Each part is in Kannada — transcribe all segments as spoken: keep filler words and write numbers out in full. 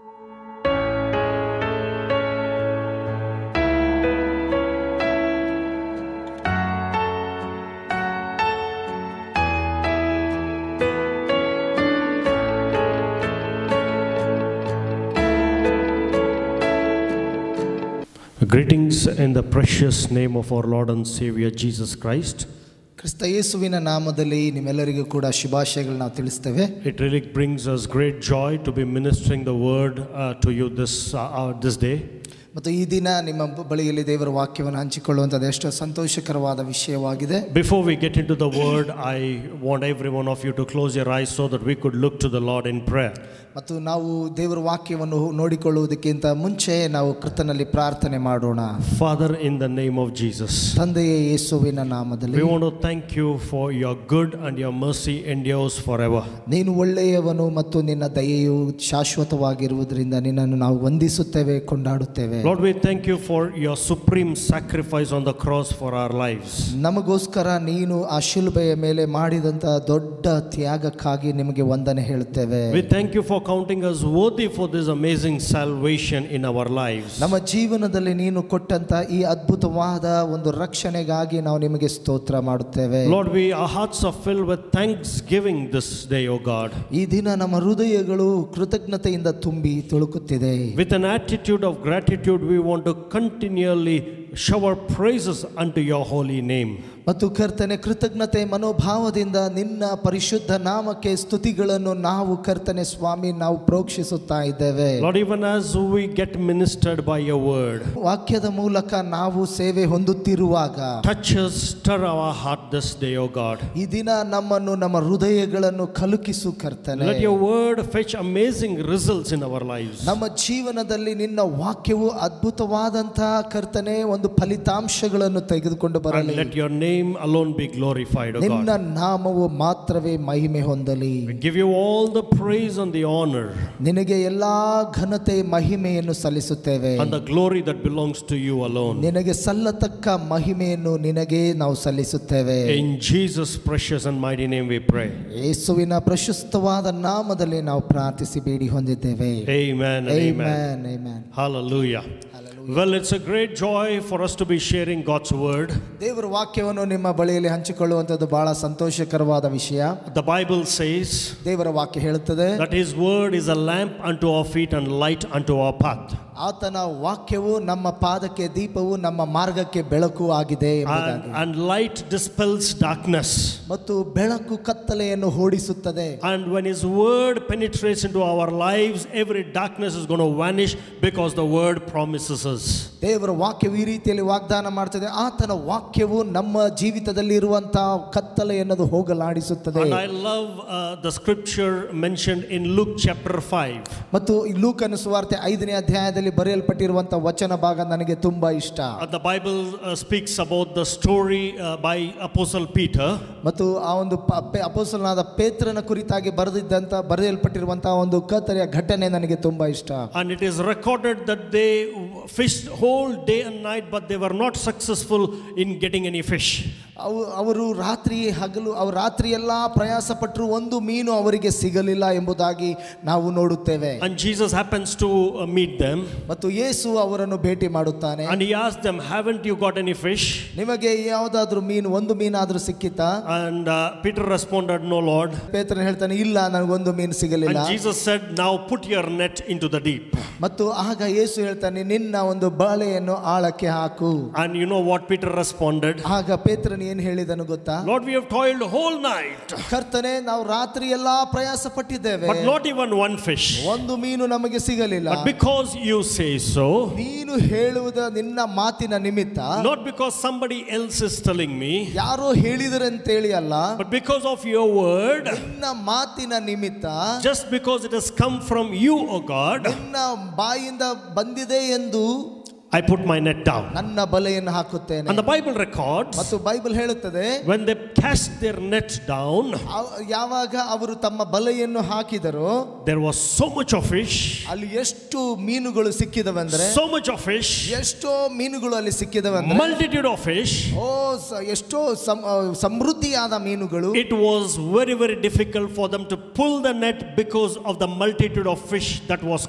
Greetings in the precious name of our Lord and Savior Jesus Christ. ಕ್ರಿಸ್ತ ಯೇಸುವಿನ ನಾಮದಲ್ಲಿ ನಿಮ್ಮೆಲ್ಲರಿಗೂ ಕೂಡ ಶುಭಾಶಯಗಳನ್ನು ನಾವು ತಿಳಿಸ್ತೇವೆ. It really brings us great joy to be ministering the word uh, to you this uh, uh, this day. ಮತ್ತು ಈ ದಿನ ನಿಮ್ಮ ಬಳಿಯಲ್ಲಿ ದೇವರ ವಾಕ್ಯವನ್ನು ಹಂಚಿಕೊಳ್ಳುವಂಥದ್ದು ಎಷ್ಟು ಸಂತೋಷಕರವಾದ ವಿಷಯವಾಗಿದೆ. Before we get into the word, I want every one of you to close your eyes so that we could look to the Lord in prayer. ಮತ್ತು ನಾವು ದೇವರ ವಾಕ್ಯವನ್ನು ನೋಡಿಕೊಳ್ಳುವುದಕ್ಕಿಂತ ಮುಂಚೆ ನಾವು ಕರ್ತನಲ್ಲಿ ಪ್ರಾರ್ಥನೆ ಮಾಡೋಣ. Father, in the name of Jesus, ತಂದೆಯೇ ಯೇಸುವಿನ ನಾಮದಲ್ಲಿ, we want to thank you for your good and your mercy endures forever. ನೀನು ಒಳ್ಳೆಯವನು ಮತ್ತು ನಿನ್ನ ದಯೆಯು ಶಾಶ್ವತವಾಗಿರುವುದರಿಂದ ನಿನ್ನನ್ನು ನಾವು ವಂದಿಸುತ್ತೇವೆ, ಕೊಂಡಾಡುತ್ತೇವೆ. Lord, we thank you for your supreme sacrifice on the cross for our lives. ನಮಗೋಸ್ಕರ ನೀನು ಆ ಶಿಲುಬೆಯ ಮೇಲೆ ಮಾಡಿದಂತ ದೊಡ್ಡ ತ್ಯಾಗಕ್ಕಾಗಿ ನಿಮಗೆ ವಂದನೆ ಹೇಳುತ್ತೇವೆ. We thank you for counting us worthy for this amazing salvation in our lives. ನಮ್ಮ ಜೀವನದಲ್ಲಿ ನೀನು ಕೊಟ್ಟಂತ ಈ ಅದ್ಭುತವಾದ ಒಂದು ರಕ್ಷಣೆಗಾಗಿ ನಾವು ನಿಮಗೆ ಸ್ತೋತ್ರ ಮಾಡುತ್ತೇವೆ. Lord, we our hearts are filled with thanksgiving this day, O God. ಈ ದಿನ ನಮ್ಮ ಹೃದಯಗಳು ಕೃತಜ್ಞತೆಯಿಂದ ತುಂಬಿ ತುಳುಕುತ್ತಿದೆ. With an attitude of gratitude, we want to continually shower praises unto your holy name. ಮತ್ತು ಕರ್ತನೆ, ಕೃತಜ್ಞತೆ ಮನೋಭಾವದಿಂದ ನಿನ್ನ ಪರಿಶುದ್ಧ ನಾಮಕ್ಕೆ ಸ್ತುತಿಗಳನ್ನು ನಾವು ಕರ್ತನೆ ಸ್ವಾಮಿ ನಾವು ಪ್ರೋಕ್ಷಿಸುತ್ತಾ ಇದ್ದೇವೆ. Lord, even as we get ministered by your word, ವಾಕ್ಯದ ಮೂಲಕ ನಾವು ಸೇವೆ ಹೊಂದುತ್ತಿರುವಾಗ touch us, stir our heart this day, O God. ಈ ದಿನ ನಮ್ಮನ್ನು ನಮ್ಮ ಹೃದಯಗಳನ್ನು ಕಲುಕಿಸು ಕರ್ತನೆ. Let your word fetch amazing results in our lives. ನಮ್ಮ ಜೀವನದಲ್ಲಿ ನಿನ್ನ ವಾಕ್ಯವು ಅದ್ಭುತವಾದಂತಹ ಕರ್ತನೆ ಒಂದು ಫಲಿತಾಂಶಗಳನ್ನು ತೆಗೆದುಕೊಂಡು ಬರಲಿ. And let your name alone be glorified, O God. ನಿನ್ನ ನಾಮವು ಮಾತ್ರವೇ ಮಹಿಮೆ ಹೊಂದಲಿ. We give you all the praise and the honor ನಿನಗೆ ಎಲ್ಲಾ ಘನತೆ ಮಹಿಮೆಯನ್ನು ಸಲ್ಲಿಸುತ್ತೇವೆ. and the glory that belongs to you alone. ನಿನಗೆ ಸಲ್ಲತಕ್ಕ ಮಹಿಮೆಯನ್ನು ನಿನಗೆ ನಾವು ಸಲ್ಲಿಸುತ್ತೇವೆ. In Jesus' precious and mighty name we pray. ಯೇಸುವಿನ ಪ್ರಶಸ್ತವಾದ ನಾಮದಲ್ಲಿ ನಾವು ಪ್ರಾರ್ಥಿಸಿ ಬೇಡಿ ಹೊಂದಿದ್ದೇವೆ. Amen and amen. Amen. Hallelujah. Well, it's a great joy for us to be sharing God's word. ದೇವರ ವಾಕ್ಯವನ್ನು ನಿಮ್ಮ ಬಳಿಯಲ್ಲಿ ಹಂಚಿಕೊಳ್ಳುವಂಥದ್ದು ಬಹಳ ಸಂತೋಷಕರವಾದ ವಿಷಯ. The Bible says ದೇವರ ವಾಕ್ಯ ಹೇಳುತ್ತದೆ that his word is a lamp unto our feet and light unto our path. ಆತನ ವಾಕ್ಯವು ನಮ್ಮ ಪಾದಕ್ಕೆ ದೀಪವು, ನಮ್ಮ ಮಾರ್ಗಕ್ಕೆ ಬೆಳಕು ಆಗಿದೆ ಎಂಬುದಾಗಿ. And light dispels darkness. ಮತ್ತು ಬೆಳಕು ಕತ್ತಲೆಯನ್ನು ಓಡಿಸುತ್ತದೆ. And when his word penetrates into our lives, every darkness is going to vanish because the word promises us. ದೇವರ ವಾಕ್ಯವು ಈ ರೀತಿಯಲ್ಲಿ ವಾಗ್ದಾನ ಮಾಡ್ತದೆ. ಆತನ ವಾಕ್ಯವು ನಮ್ಮ ಜೀವಿತದಲ್ಲಿ ಇರುವಂತಹ ಕತ್ತಲೆ ಎನ್ನದು ಹೋಗಲಾಡಿಸುತ್ತದೆ. And I love uh, the scripture mentioned in Luke chapter five. ಮತ್ತು ಲೂಕನ ಸುವಾರ್ತೆ ಐದನೇ ಅಧ್ಯಾಯದಲ್ಲಿ ಬರೆಯಲ್ಪಟ್ಟಿರುವಂತಹ ವಚನ ಭಾಗ ನನಗೆ ತುಂಬಾ ಇಷ್ಟ. Uh, the Bible uh, speaks about the story uh, by Apostle Peter. ಮತ್ತು ಆ ಒಂದು ಅಪೊಸ್ತಲನಾದ ಪೇತ್ರನ ಕುರಿತಾಗಿ ಬರೆದಿದ್ದಂತ ಬರೆಯಲ್ಪಟ್ಟಿರುವಂತಹ ಒಂದು ಕಥೆಯ ಘಟನೆ ನನಗೆ ತುಂಬಾ ಇಷ್ಟ. And it is recorded that they fished whole day and night, but they were not successful in getting any fish. ಅವರು ರಾತ್ರಿ ಹಗಲು ಅವರು ರಾತ್ರಿ ಎಲ್ಲ ಪ್ರಯಾಸ ಪಟ್ಟರು, ಒಂದು ಮೀನು ಅವರಿಗೆ ಸಿಗಲಿಲ್ಲ ಎಂಬುದಾಗಿ ನಾವು ನೋಡುತ್ತೇವೆ. And Jesus happens to uh, meet them. ಮತ್ತು ಯೇಸು ಅವರನ್ನು ಭೇಟಿ ಮಾಡುತ್ತಾನೆ. And he asked them, haven't you got any fish? ನಿಮಗೆ ಯಾವುದಾದ್ರೂ ಮೀನು, ಒಂದು ಮೀನಾದ್ರೂ ಸಿಕ್ಕಿತಾ? And uh, Peter responded, no Lord. ಪೇತ್ರನು ಹೇಳ್ತಾನೆ, ಇಲ್ಲ, ನನಗೊಂದು ಮೀನು ಸಿಗಲಿಲ್ಲ. And Jesus said, now put your net into the deep. ಮತ್ತು ಆಗ ಯೇಸು ಹೇಳ್ತಾನೆ, ನಿನ್ನ ಒಂದು ಬಲೆಯನ್ನು ಆಳಕ್ಕೆ ಹಾಕು. And you know what Peter responded? ಆಗ ಪೇತ್ರನು ಏನು ಹೇಳಿದನು ಗೊತ್ತಾ? Lord, we have toiled whole night. ಕರ್ತನೇ, ನಾವು ರಾತ್ರಿ ಎಲ್ಲಾ ಪ್ರಯಾಸ ಪಟ್ಟಿದ್ದೇವೆ, but not even one fish. ಒಂದು ಮೀನು ನಮಗೆ ಸಿಗಲಿಲ್ಲ. But because you say so, ನೀನು ಹೇಳುವುದ ನಿನ್ನ ಮಾತಿನ ನಿಮಿತ್ತ, not because somebody else is telling me, ಯಾರೋ ಹೇಳಿದರೆ ಅಂತೇಳಿ ಅಲ್ಲ, but because of your word, ನಿನ್ನ ಮಾತಿನ ನಿಮಿತ್ತ, just because it has come from you, O God, ನಿನ್ನ ಬಾಯಿಂದ ಬಂದಿದೆ ಎಂದು I put my net down. ನನ್ನ ಬಲೆಯನ್ನು ಹಾಕುತ್ತೇನೆ. And the Bible records, ಮತ್ತು ಬೈಬಲ್ ಹೇಳುತ್ತದೆ, when they cast their net down, ಯಾವಾಗ ಅವರು ತಮ್ಮ ಬಲೆಯನ್ನು ಹಾಕಿದರು, there was so much of fish. ಅಲ್ಲಿ ಎಷ್ಟು ಮೀನುಗಳು ಸಿಕ್ಕಿದವೆಂದರೆ, so much of fish, ಎಷ್ಟೋ ಮೀನುಗಳು ಅಲ್ಲಿ ಸಿಕ್ಕಿದವೆಂದರೆ, multitude of fish. ಓ, ಎಷ್ಟೋ ಸಮೃದ್ಧಿಯಾದ ಮೀನುಗಳು. It was very very difficult for them to pull the net because of the multitude of fish that was caught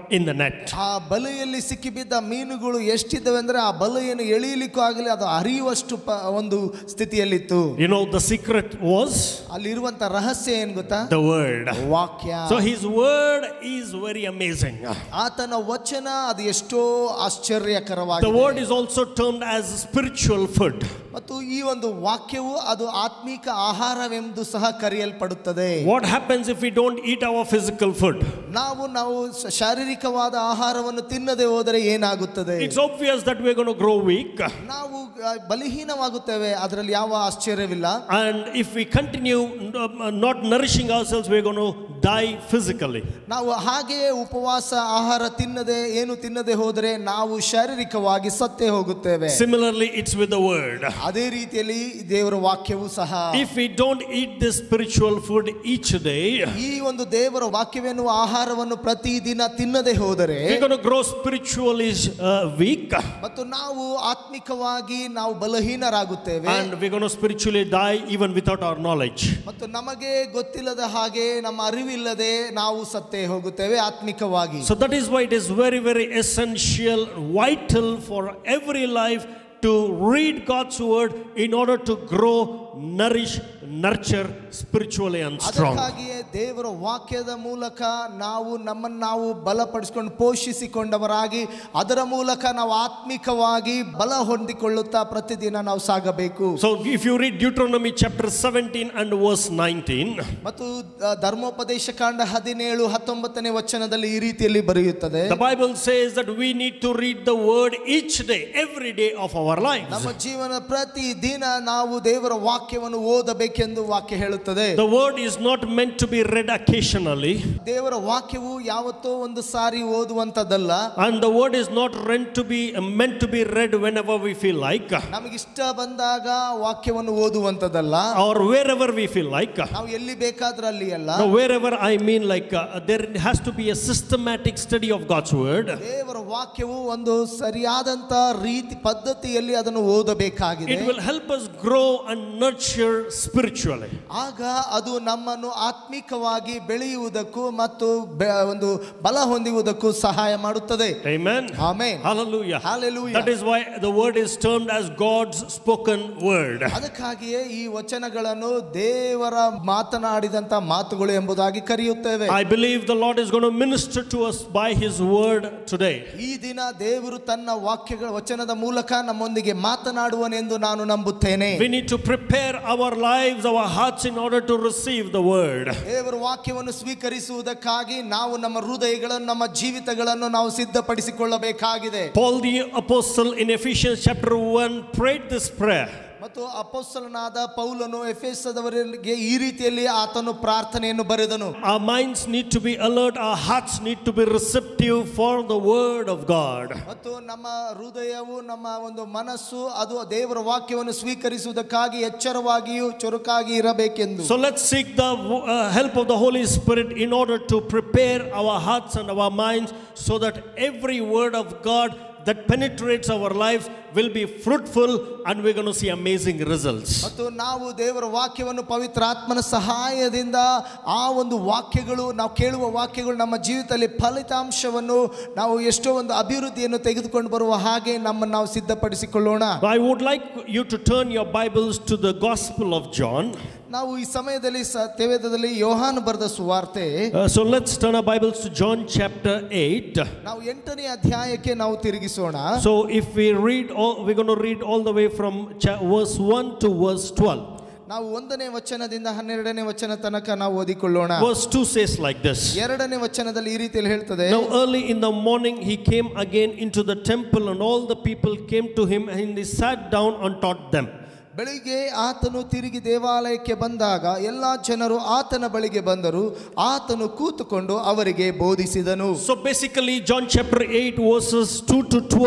in the net. ಆ ಬಲೆಯಲ್ಲಿ ಸಿಕ್ಕಿಬಿದ್ದ ಮೀನುಗಳು ಎಷ್ಟಿದ್ದವೆ ಅಂದ್ರೆ ಆ ಬಲೆಯನ್ನು ಎಳೆಯಲಿಕ್ಕೂ ಆಗಲಿ ಅದು ಹರಿಯುವಷ್ಟು ಒಂದು ಸ್ಥಿತಿಯಲ್ಲಿತ್ತು. You know the secret was ಅಲ್ಲಿರುವಂತ ರಹಸ್ಯ ಏನು ಗೊತ್ತಾ? The word. ವಾಕ್ಯ. So his word is very amazing. ಆತನ ವಚನ ಅದು ಎಷ್ಟೋ ಆಶ್ಚರ್ಯಕರವಾಗಿದೆ. The word is also termed as spiritual food. ಮತ್ತು ಈ ಒಂದು ವಾಕ್ಯವು ಅದು ಆತ್ಮಿಕ ಆಹಾರವೆಂದು ಸಹ ಕರೆಯಲ್ಪಡುತ್ತದೆ. What happens if we don't eat our physical food? ನಾವು ನಾವು ಶಾರೀರಿಕವಾದ ಆಹಾರವನ್ನು ತಿನ್ನದೆ ಹೋದರೆ ಏನಾಗುತ್ತದೆ? It's obvious that we are going to grow weak. ನಾವು ಬಲಹೀನವಾಗುತ್ತೇವೆ, ಅದರಲ್ಲಿ ಯಾವ ಆಶ್ಚರ್ಯವಿಲ್ಲ. And if we continue not nourishing ourselves, we are going to die physically. ನಾವು ಹಾಗೆಯೇ ಉಪವಾಸ ಆಹಾರ ತಿನ್ನದೆ ಏನು ತಿನ್ನದೆ ಹೋದರೆ ನಾವು ಶಾರೀರಿಕವಾಗಿ ಸತ್ತೇ ಹೋಗುತ್ತೇವೆ. Similarly, it's with the word. ಅದೇ ರೀತಿಯಲ್ಲಿ ದೇವರ ವಾಕ್ಯವೂ ಸಹ. If we don't eat this spiritual food each day, ಈ ಒಂದು ದೇವರ ವಾಕ್ಯವೆನ್ನುವ ಆಹಾರವನ್ನು ಪ್ರತಿದಿನ ತಿನ್ನದೆ ಹೋದರೆ we're going to grow spiritually uh, weak. ಮತ್ತು ನಾವು ಆತ್ಮಿಕವಾಗಿ ನಾವು ಬಲಹೀನರಾಗುತ್ತೇವೆ. And we're going to spiritually die even without our knowledge. ಮತ್ತು ನಮಗೆ ಗೊತ್ತಿಲ್ಲದ ಹಾಗೆ ನಮ್ಮ ಅರಿವಿಲ್ಲದೆ ನಾವು ಸತ್ತೇ ಹೋಗುತ್ತೇವೆ ಆತ್ಮಿಕವಾಗಿ. So that is why it is very very essential, vital for every life to read God's word in order to grow, nourish, nurture spiritually and strong. ಅದಕ್ಕಾಗಿಯೇ ದೇವರ ವಾಕ್ಯದ ಮೂಲಕ ನಾವು ನಮ್ಮನ್ನು ನಾವು ಬಲಪಡಿಸಿಕೊಂಡು ಪೋಷಿಸಿಕೊಂಡವರಾಗಿ ಅದರ ಮೂಲಕ ನಾವು ಆತ್ಮಿಕವಾಗಿ ಬಲ ಹೊಂದಿಕೊಳ್ಳುತ್ತಾ ಪ್ರತಿದಿನ ನಾವು ಸಾಗಬೇಕು. So if you read Deuteronomy chapter seventeen and verse nineteen, ಮತ್ತು ಧರ್ಮೋಪದೇಶ ಕಾಂಡ ಹದಿನೇಳು ಹತ್ತೊಂಬತ್ತನೇ ವಚನದಲ್ಲಿ ಈ ರೀತಿಯಲ್ಲಿ ಬರೆಯುತ್ತದೆ. The Bible says that we need to read the word each day, every day of our lives. ನಮ್ಮ ಜೀವನ ಪ್ರತಿ ದಿನ ನಾವು ದೇವರ ವಾಕ್ಯವನ್ನು ಓದಬೇಕೆಂದು ವಾಕ್ಯ ಹೇಳುತ್ತದೆ. The word is not meant to be read occasionally. ದೇವರ ವಾಕ್ಯವು ಯಾವತ್ತೋ ಒಂದು ಸಾರಿ ಓದುವಂತದ್ದಲ್ಲ. And the word is not meant to be meant to be read whenever we feel like. ನಮಗೆ ಇಷ್ಟ ಬಂದಾಗ ವಾಕ್ಯವನ್ನು ಓದುವಂತದ್ದಲ್ಲ. Or wherever we feel like. ನಾವು ಎಲ್ಲಿ ಬೇಕಾದರೂ ಅಲ್ಲಿ ಅಲ್ಲ. No, wherever I mean like uh, there has to be a systematic study of God's word. ದೇವರ ವಾಕ್ಯವು ಒಂದು ಸರಿಯಾದಂತ ರೀತಿ ಪದ್ಧತಿಯಲ್ಲಿ ಅದನ್ನು ಓದಬೇಕಾಗಿದೆ. It will help us grow and nurture spiritually. ಆಗ ಅದು ನಮ್ಮನ್ನು ಆತ್ಮಿಕವಾಗಿ ಬೆಳೆಯುವುದಕ್ಕೂ ಮತ್ತು ಒಂದು ಬಲ ಹೊಂದುವುದಕ್ಕೂ ಸಹಾಯ ಮಾಡುತ್ತದೆ. Amen. Amen. Hallelujah. Hallelujah. That is why the word is termed as God's spoken word. ಅದಕ್ಕಾಗಿಯೇ ಈ ವಚನಗಳನ್ನು ದೇವರ ಮಾತನಾಡಿದಂತ ಮಾತುಗಳು ಎಂಬುದಾಗಿ ಕರೆಯುತ್ತೇವೆ. I believe the Lord is going to minister to us by his word today. ಈ ದಿನ ದೇವರು ತನ್ನ ವಾಕ್ಯಗಳ ವಚನದ ಮೂಲಕ ನಮ್ಮೊಂದಿಗೆ ಮಾತನಾಡುವನೆಂದು ನಾನು ನಂಬುತ್ತೇನೆ. We need to prepare our lives, our hearts in order to receive the word. ದೇವರ ವಾಕ್ಯವನ್ನು ಸ್ವೀಕರಿಸುವುದಕ್ಕಾಗಿ ನಾವು ನಮ್ಮ ಹೃದಯಗಳನ್ನು ನಮ್ಮ ಜೀವಿತಗಳನ್ನು ನಾವು ಸಿದ್ಧಪಡಿಸಿಕೊಳ್ಳಬೇಕಾಗಿದೆ. Paul the apostle in Ephesians chapter one prayed this prayer. ಮತ್ತು ಅಪೊಸ್ತಲನಾದ ಪೌಲನು ಎಫೆಸದವರಿಗೆ ಈ ರೀತಿಯಲ್ಲಿ ಆತನು ಪ್ರಾರ್ಥನೆಯನ್ನು ಬರೆದನು. Our minds need to be alert, our hearts need to be receptive for the word of God. ಮತ್ತು ನಮ್ಮ ಹೃದಯವು ನಮ್ಮ ಒಂದು ಮನಸ್ಸು ಅದು ದೇವರ ವಾಕ್ಯವನ್ನು ಸ್ವೀಕರಿಸುವುದಕ್ಕಾಗಿ ಎಚ್ಚರವಾಗಿಯೂ ಚುರುಕಾಗಿ ಇರಬೇಕೆಂದು. So let's seek the uh, help of the Holy Spirit in order to prepare our hearts and our minds so that every word of God that penetrates our lives will be fruitful and we're going to see amazing results. ಮತ್ತು ನಾವು ದೇವರ ವಾಕ್ಯವನ್ನು ಪವಿತ್ರ ಆತ್ಮನ ಸಹಾಯದಿಂದ ಆ ಒಂದು ವಾಕ್ಯಗಳು ನಾವು ಕೇಳುವ ವಾಕ್ಯಗಳು ನಮ್ಮ ಜೀವಿತದಲ್ಲಿ ಫಲಿತಾಂಶವನ್ನು ನಾವು ಎಷ್ಟೋ ಒಂದು ಅಭಿವೃದ್ಧಿಯನ್ನು ತೆಗೆದುಕೊಂಡು ಬರುವ ಹಾಗೆ ನಮ್ಮನ್ನು ನಾವು ಸಿದ್ಧಪಡಿಸಿಕೊಳ್ಳೋಣ. I would like you to turn your Bibles to the Gospel of John. ನಾವು ಈ ಸಮಯದಲ್ಲಿ ಸತ್ಯವೇದದಲ್ಲಿ ಯೋಹಾನ ಬರೆದ ಸುವಾರ್ತೆ. So let's turn our Bibles to John chapter eight. ನಾವು ಎಂಟನೇ ಅಧ್ಯಾಯಕ್ಕೆ ನಾವು ತಿರುಗಿಸೋಣ. So if we read all, we're going to read all the way from verse one to verse twelve. ನಾವು ಒಂದನೇ ವಚನದಿಂದ ಹನ್ನೆರಡನೇ ವಚನ ತನಕ ನಾವು ಓದಿಕೊಳ್ಳೋಣ. Verse two says like this. ಎರಡನೇ ವಚನದಲ್ಲಿ ಈ ರೀತಿಯಲ್ಲಿ ಹೇಳ್ತದೆ. Now early in the morning he came again into the temple and all the people came to him and he sat down and taught them. ಬೆಳಿಗ್ಗೆ ಆತನು ತಿರುಗಿ ದೇವಾಲಯಕ್ಕೆ ಬಂದಾಗ ಎಲ್ಲಾ ಜನರು ಆತನ ಬಳಿಗೆ ಬಂದರು. ಆತನು ಕೂತುಕೊಂಡು ಅವರಿಗೆ ಬೋಧಿಸಿದನು. So basically John chapter eight verses two to twelve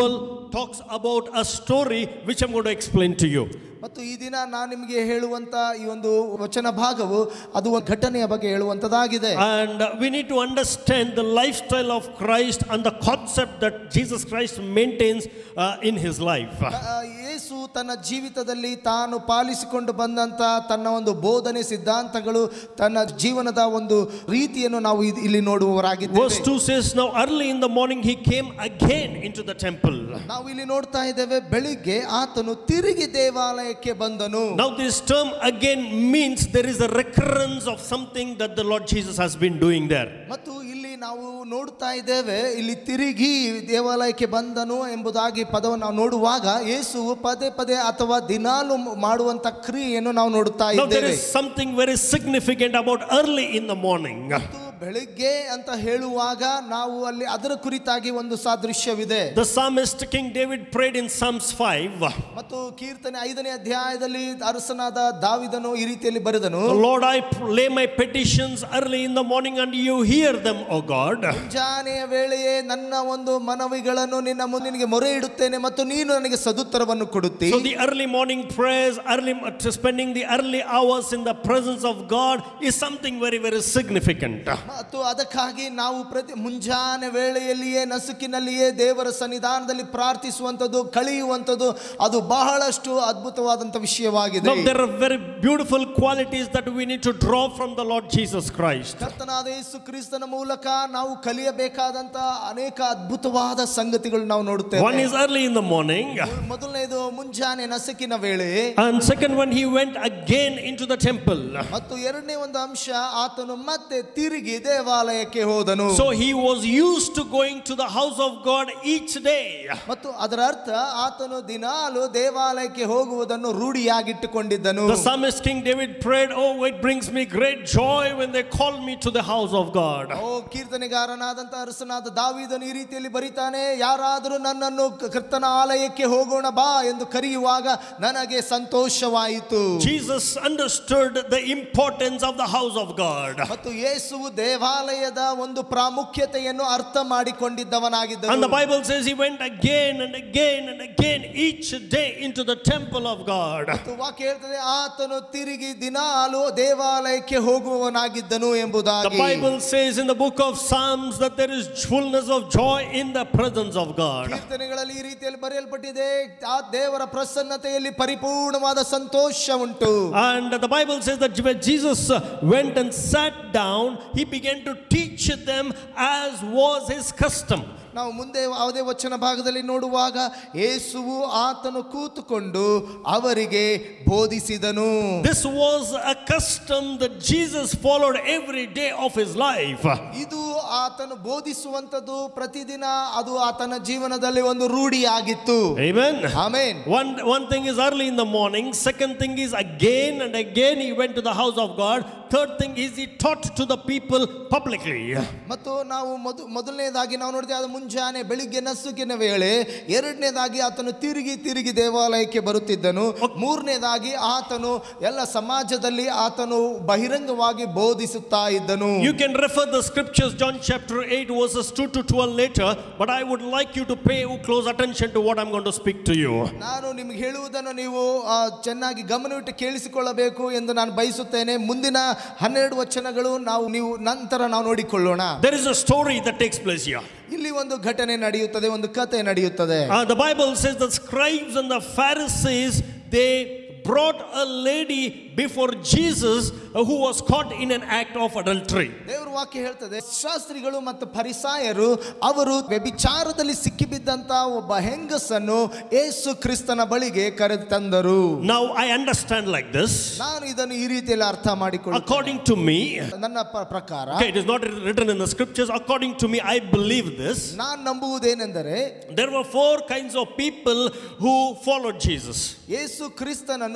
talks about a story which I'm going to explain to you. ಮತ್ತು ಈ ದಿನ ನಾನು ನಿಮಗೆ ಹೇಳುವಂತ ಈ ಒಂದು ವಚನ ಭಾಗವು ಅದು ಒಂದು ಘಟನೆಯ ಬಗ್ಗೆ ಹೇಳುವಂತದಾಗಿದೆ. And we need to understand the lifestyle of Christ and the concept that Jesus Christ maintains uh, in his life. ಯೇಸು ತನ್ನ ಜೀವಿತದಲ್ಲಿ ತಾನು ಪಾಲಿಸಿಕೊಂಡು ಬಂದಂತ ತನ್ನ ಒಂದು ಬೋಧನೆ ಸಿದ್ಧಾಂತಗಳು ತನ್ನ ಜೀವನದ ಒಂದು ರೀತಿಯನ್ನು ನಾವು ಇಲ್ಲಿ ನೋಡುವವರಾಗಿದ್ದೇವೆ. Verse two says, now early in the morning he came again into the temple. ನಾವು ಇಲ್ಲಿ ನೋಡ್ತಾ ಇದ್ದೇವೆ, ಬೆಳಿಗ್ಗೆ ಆತನು ತಿರುಗಿ ದೇವಾಲಯ ಬಂದನು. Now this term again means there is a recurrence of something that the Lord Jesus has been doing there. ಮತ್ತು ಇಲ್ಲಿ ನಾವು ನೋಡ್ತಾ ಇದ್ದೇವೆ, ಇಲ್ಲಿ ತಿರುಗಿ ದೇವಾಲಯಕ್ಕೆ ಬಂದನು ಎಂಬುದಾಗಿ ಪದವನ್ನು ನಾವು ನೋಡುವಾಗ ಯೇಸುವು ಪದೇ ಪದೇ ಅಥವಾ ದಿನಾಲು ಮಾಡುವಂತ ಕ್ರಿಯೆಯನ್ನು ನಾವು ನೋಡುತ್ತಾ ಇದ್ದೇವೆ. Now there is something very significant about early in the morning. ಬೆಳಿಗ್ಗೆ ಅಂತ ಹೇಳುವಾಗ ನಾವು ಅಲ್ಲಿ ಅದರ ಕುರಿತಾಗಿ ಒಂದು ಸಾದೃಶ್ಯವಿದೆ. The psalmist King David prayed in Psalms five. ಮತ್ತು ಕೀರ್ತನೆ ಐದನೇ ಅಧ್ಯಾಯದಲ್ಲಿ ಅರಸನಾದ ದಾವೀದನು ಈ ರೀತಿಯಲ್ಲಿ ಬರೆದನು, Lord, I lay my petitions early in the morning and you hear them, O God. ಮುಂಜಾನೆಯ ವೇಳೆಯೇ ನನ್ನ ಒಂದು ಮನವಿಗಳನ್ನು ನಿನ್ನ ಮುಂದೆ ನಿನಗೆ ಮೊರೆ ಇಡುತ್ತೇನೆ ಮತ್ತು ನೀನು ನನಗೆ ಸದುತ್ತರವನ್ನು ಕೊಡುತ್ತಿ. So the early morning prayers, early spending the early hours in the presence of God is something very very significant. ಮತ್ತು ಅದಕ್ಕಾಗಿ ನಾವು ಪ್ರತಿ ಮುಂಜಾನೆ ವೇಳೆಯಲ್ಲಿಯೇ ನಸುಕಿನಲ್ಲಿಯೇ ದೇವರ ಸನ್ನಿಧಾನದಲ್ಲಿ ಪ್ರಾರ್ಥಿಸುವಂತದ್ದು, ಕಳೆಯುವಂತದ್ದು ಅದು ಬಹಳಷ್ಟು ಅದ್ಭುತವಾದಂತ ವಿಷಯವಾಗಿದೆ. Now there are very beautiful qualities that we need to draw from the Lord Jesus Christ. ಕರ್ತನಾದ ಯೇಸು ಕ್ರಿಸ್ತನ ಮೂಲಕ ನಾವು ಕಲಿಯಬೇಕಾದಂತ ಅನೇಕ ಅದ್ಭುತವಾದ ಸಂಗತಿಗಳು ನಾವು ನೋಡುತ್ತೇವೆ. One is early in the morning. ಮೊದಲನೇದು ಮುಂಜಾನೆ ನಸುಕಿನ ವೇಳೆ. And second one, he went again into the temple. ಮತ್ತು ಎರಡನೇ ಒಂದು ಅಂಶ, ಆತನು ಮತ್ತೆ ತಿರುಗಿ ದೇವಾಲಯಕ್ಕೆ ಹೋದನು. So he was used to going to the house of God each day. ಮತ್ತು ಅದರ ಅರ್ಥ ಆತನು ದಿನಾಲು ದೇವಾಲಯಕ್ಕೆ ಹೋಗುವುದನ್ನು ರೂಢಿಯಾಗಿಟ್ಟುಕೊಂಡಿದ್ದನು. The psalmist King David prayed, oh it brings me great joy when they call me to the house of God. ಓ ಕೀರ್ತನೆಗಾರನಾದಂತ ಅರಸನಾದ ದಾವೀದನು ಈ ರೀತಿಯಲ್ಲಿ ಬರೀತಾನೆ, ಯಾರಾದರೂ ನನ್ನನ್ನು ಕರ್ತನ ಆಲಯಕ್ಕೆ ಹೋಗೋಣ ಬಾ ಎಂದು ಕರೆಯುವಾಗ ನನಗೆ ಸಂತೋಷವಾಯಿತು. Jesus understood the importance of the house of God. ಮತ್ತು ಯೇಸುವು ದೇವಾಲಯದ ಒಂದು ಪ್ರಾಮುಖ್ಯತೆಯನ್ನು ಅರ್ಥ ಮಾಡಿಕೊಂಡಿದ್ದವನಾಗಿದ್ದನು. And the Bible says he went again and again and again each day into the temple of God. ಮತ್ತು ವಾಕ್ಯ ಹೇಳ್ತದೆ, ಆತನು ತಿರುಗಿ ದಿನಾಲು ದೇವಾಲಯಕ್ಕೆ ಹೋಗುವವನಾಗಿದ್ದನು ಎಂಬುದಾಗಿ. The Bible says in the book of Psalms that there is fullness of joy in the presence of God. ಕೀರ್ತನೆಗಳಲ್ಲಿ ಈ ರೀತಿಯಲ್ಲಿ ಬರೆಯಲ್ಪಟ್ಟಿದೆ, ಆ ದೇವರ ಪ್ರಸನ್ನತೆಯಲ್ಲಿ ಪರಿಪೂರ್ಣವಾದ ಸಂತೋಷ ಉಂಟು. And the Bible says that when Jesus went and sat down, he began to teach them as was his custom. ನಾವು ಮುಂದೆ ಯಾವುದೇ ವಚನ ಭಾಗದಲ್ಲಿ ನೋಡುವಾಗ ಯೇಸುವು ಆತನು ಕೂತುಕೊಂಡು ಅವರಿಗೆ ಬೋಧಿಸಿದನು. This was a custom that Jesus followed every day of his life. ಇದು ಆತನು ಬೋಧಿಸುವಂತದ್ದು ಪ್ರತಿದಿನ ಅದು ಆತನ ಜೀವನದಲ್ಲಿ ಒಂದು ರೂಢಿಯಾಗಿತ್ತು. Amen. Amen. One one thing is early in the morning. Second thing is again and again he went to the house of God. Third thing is he taught to the people publicly. ಮತ್ತು ನಾವು ಮೊದಲನೇದಾಗಿ ನಾವು ನೋಡ್ತೇವೆ, ಅದು ಮುಂಜಾನೆ ಬೆಳಿಗ್ಗೆ ನಸುಕಿನ ವೇಳೆ. ಎರಡನೇದಾಗಿ ಆತನು ತಿರುಗಿ ತಿರುಗಿ ದೇವಾಲಯಕ್ಕೆ ಬರುತ್ತಿದ್ದನು. ಮೂರನೇದಾಗಿ ಆತನು ಎಲ್ಲ ಸಮಾಜದಲ್ಲಿ ಆತನು ಬಹಿರಂಗವಾಗಿ ಬೋಧಿಸುತ್ತಾ ಇದ್ದನು. You can refer the scriptures, John chapter eight verses two to twelve later, but I would like you to pay close attention to what I'm going to speak to you. ನಾನು ನಿಮಗೆ ಹೇಳುವುದನ್ನು ನೀವು ಚೆನ್ನಾಗಿ ಗಮನವಿಟ್ಟು ಕೇಳಿಸಿಕೊಳ್ಳಬೇಕು ಎಂದು ನಾನು ಬಯಸುತ್ತೇನೆ. ಮುಂದಿನ ಹನ್ನೆರಡು ವಚನಗಳು ನಾವು ನೀವು ನಂತರ ನಾವು ನೋಡಿಕೊಳ್ಳೋಣ. There is a story that takes place here. ಇಲ್ಲಿ ಒಂದು ಘಟನೆ ನಡೆಯುತ್ತದೆ, ಒಂದು ಕಥೆ ನಡೆಯುತ್ತದೆ. Uh, the Bible says the scribes and the Pharisees, they brought a lady before Jesus who was caught in an act of adultery. ದೇವರ ವಾಕ್ಯ ಹೇಳ್ತದೆ, ಶಾಸ್ತ್ರಿಗಳು ಮತ್ತು ಫರಿಸಾಯರು ಅವರು ವ್ಯಭಿಚಾರದಲ್ಲಿ ಸಿಕ್ಕಿಬಿದ್ದಂತ ಒಬ್ಬ ಹೆಂಗಸನ್ನು ಯೇಸು ಕ್ರಿಸ್ತನ ಬಳಿಗೆ ಕರೆದು ತಂದರು. Now I understand like this. ನಾನು ಇದನ್ನು ಈ ರೀತಿಯಲ್ಲಿ ಅರ್ಥ ಮಾಡಿಕೊಳ್ಳುತ್ತೇನೆ. According to me, ನನ್ನ ಪ್ರಕಾರ, okay, it is not written in the scriptures. According to me, I believe this. ನಾನು ನಂಬುವುದೇನೆಂದರೆ, there were four kinds of people who followed Jesus. ಯೇಸು ಕ್ರಿಸ್ತನನ್ನು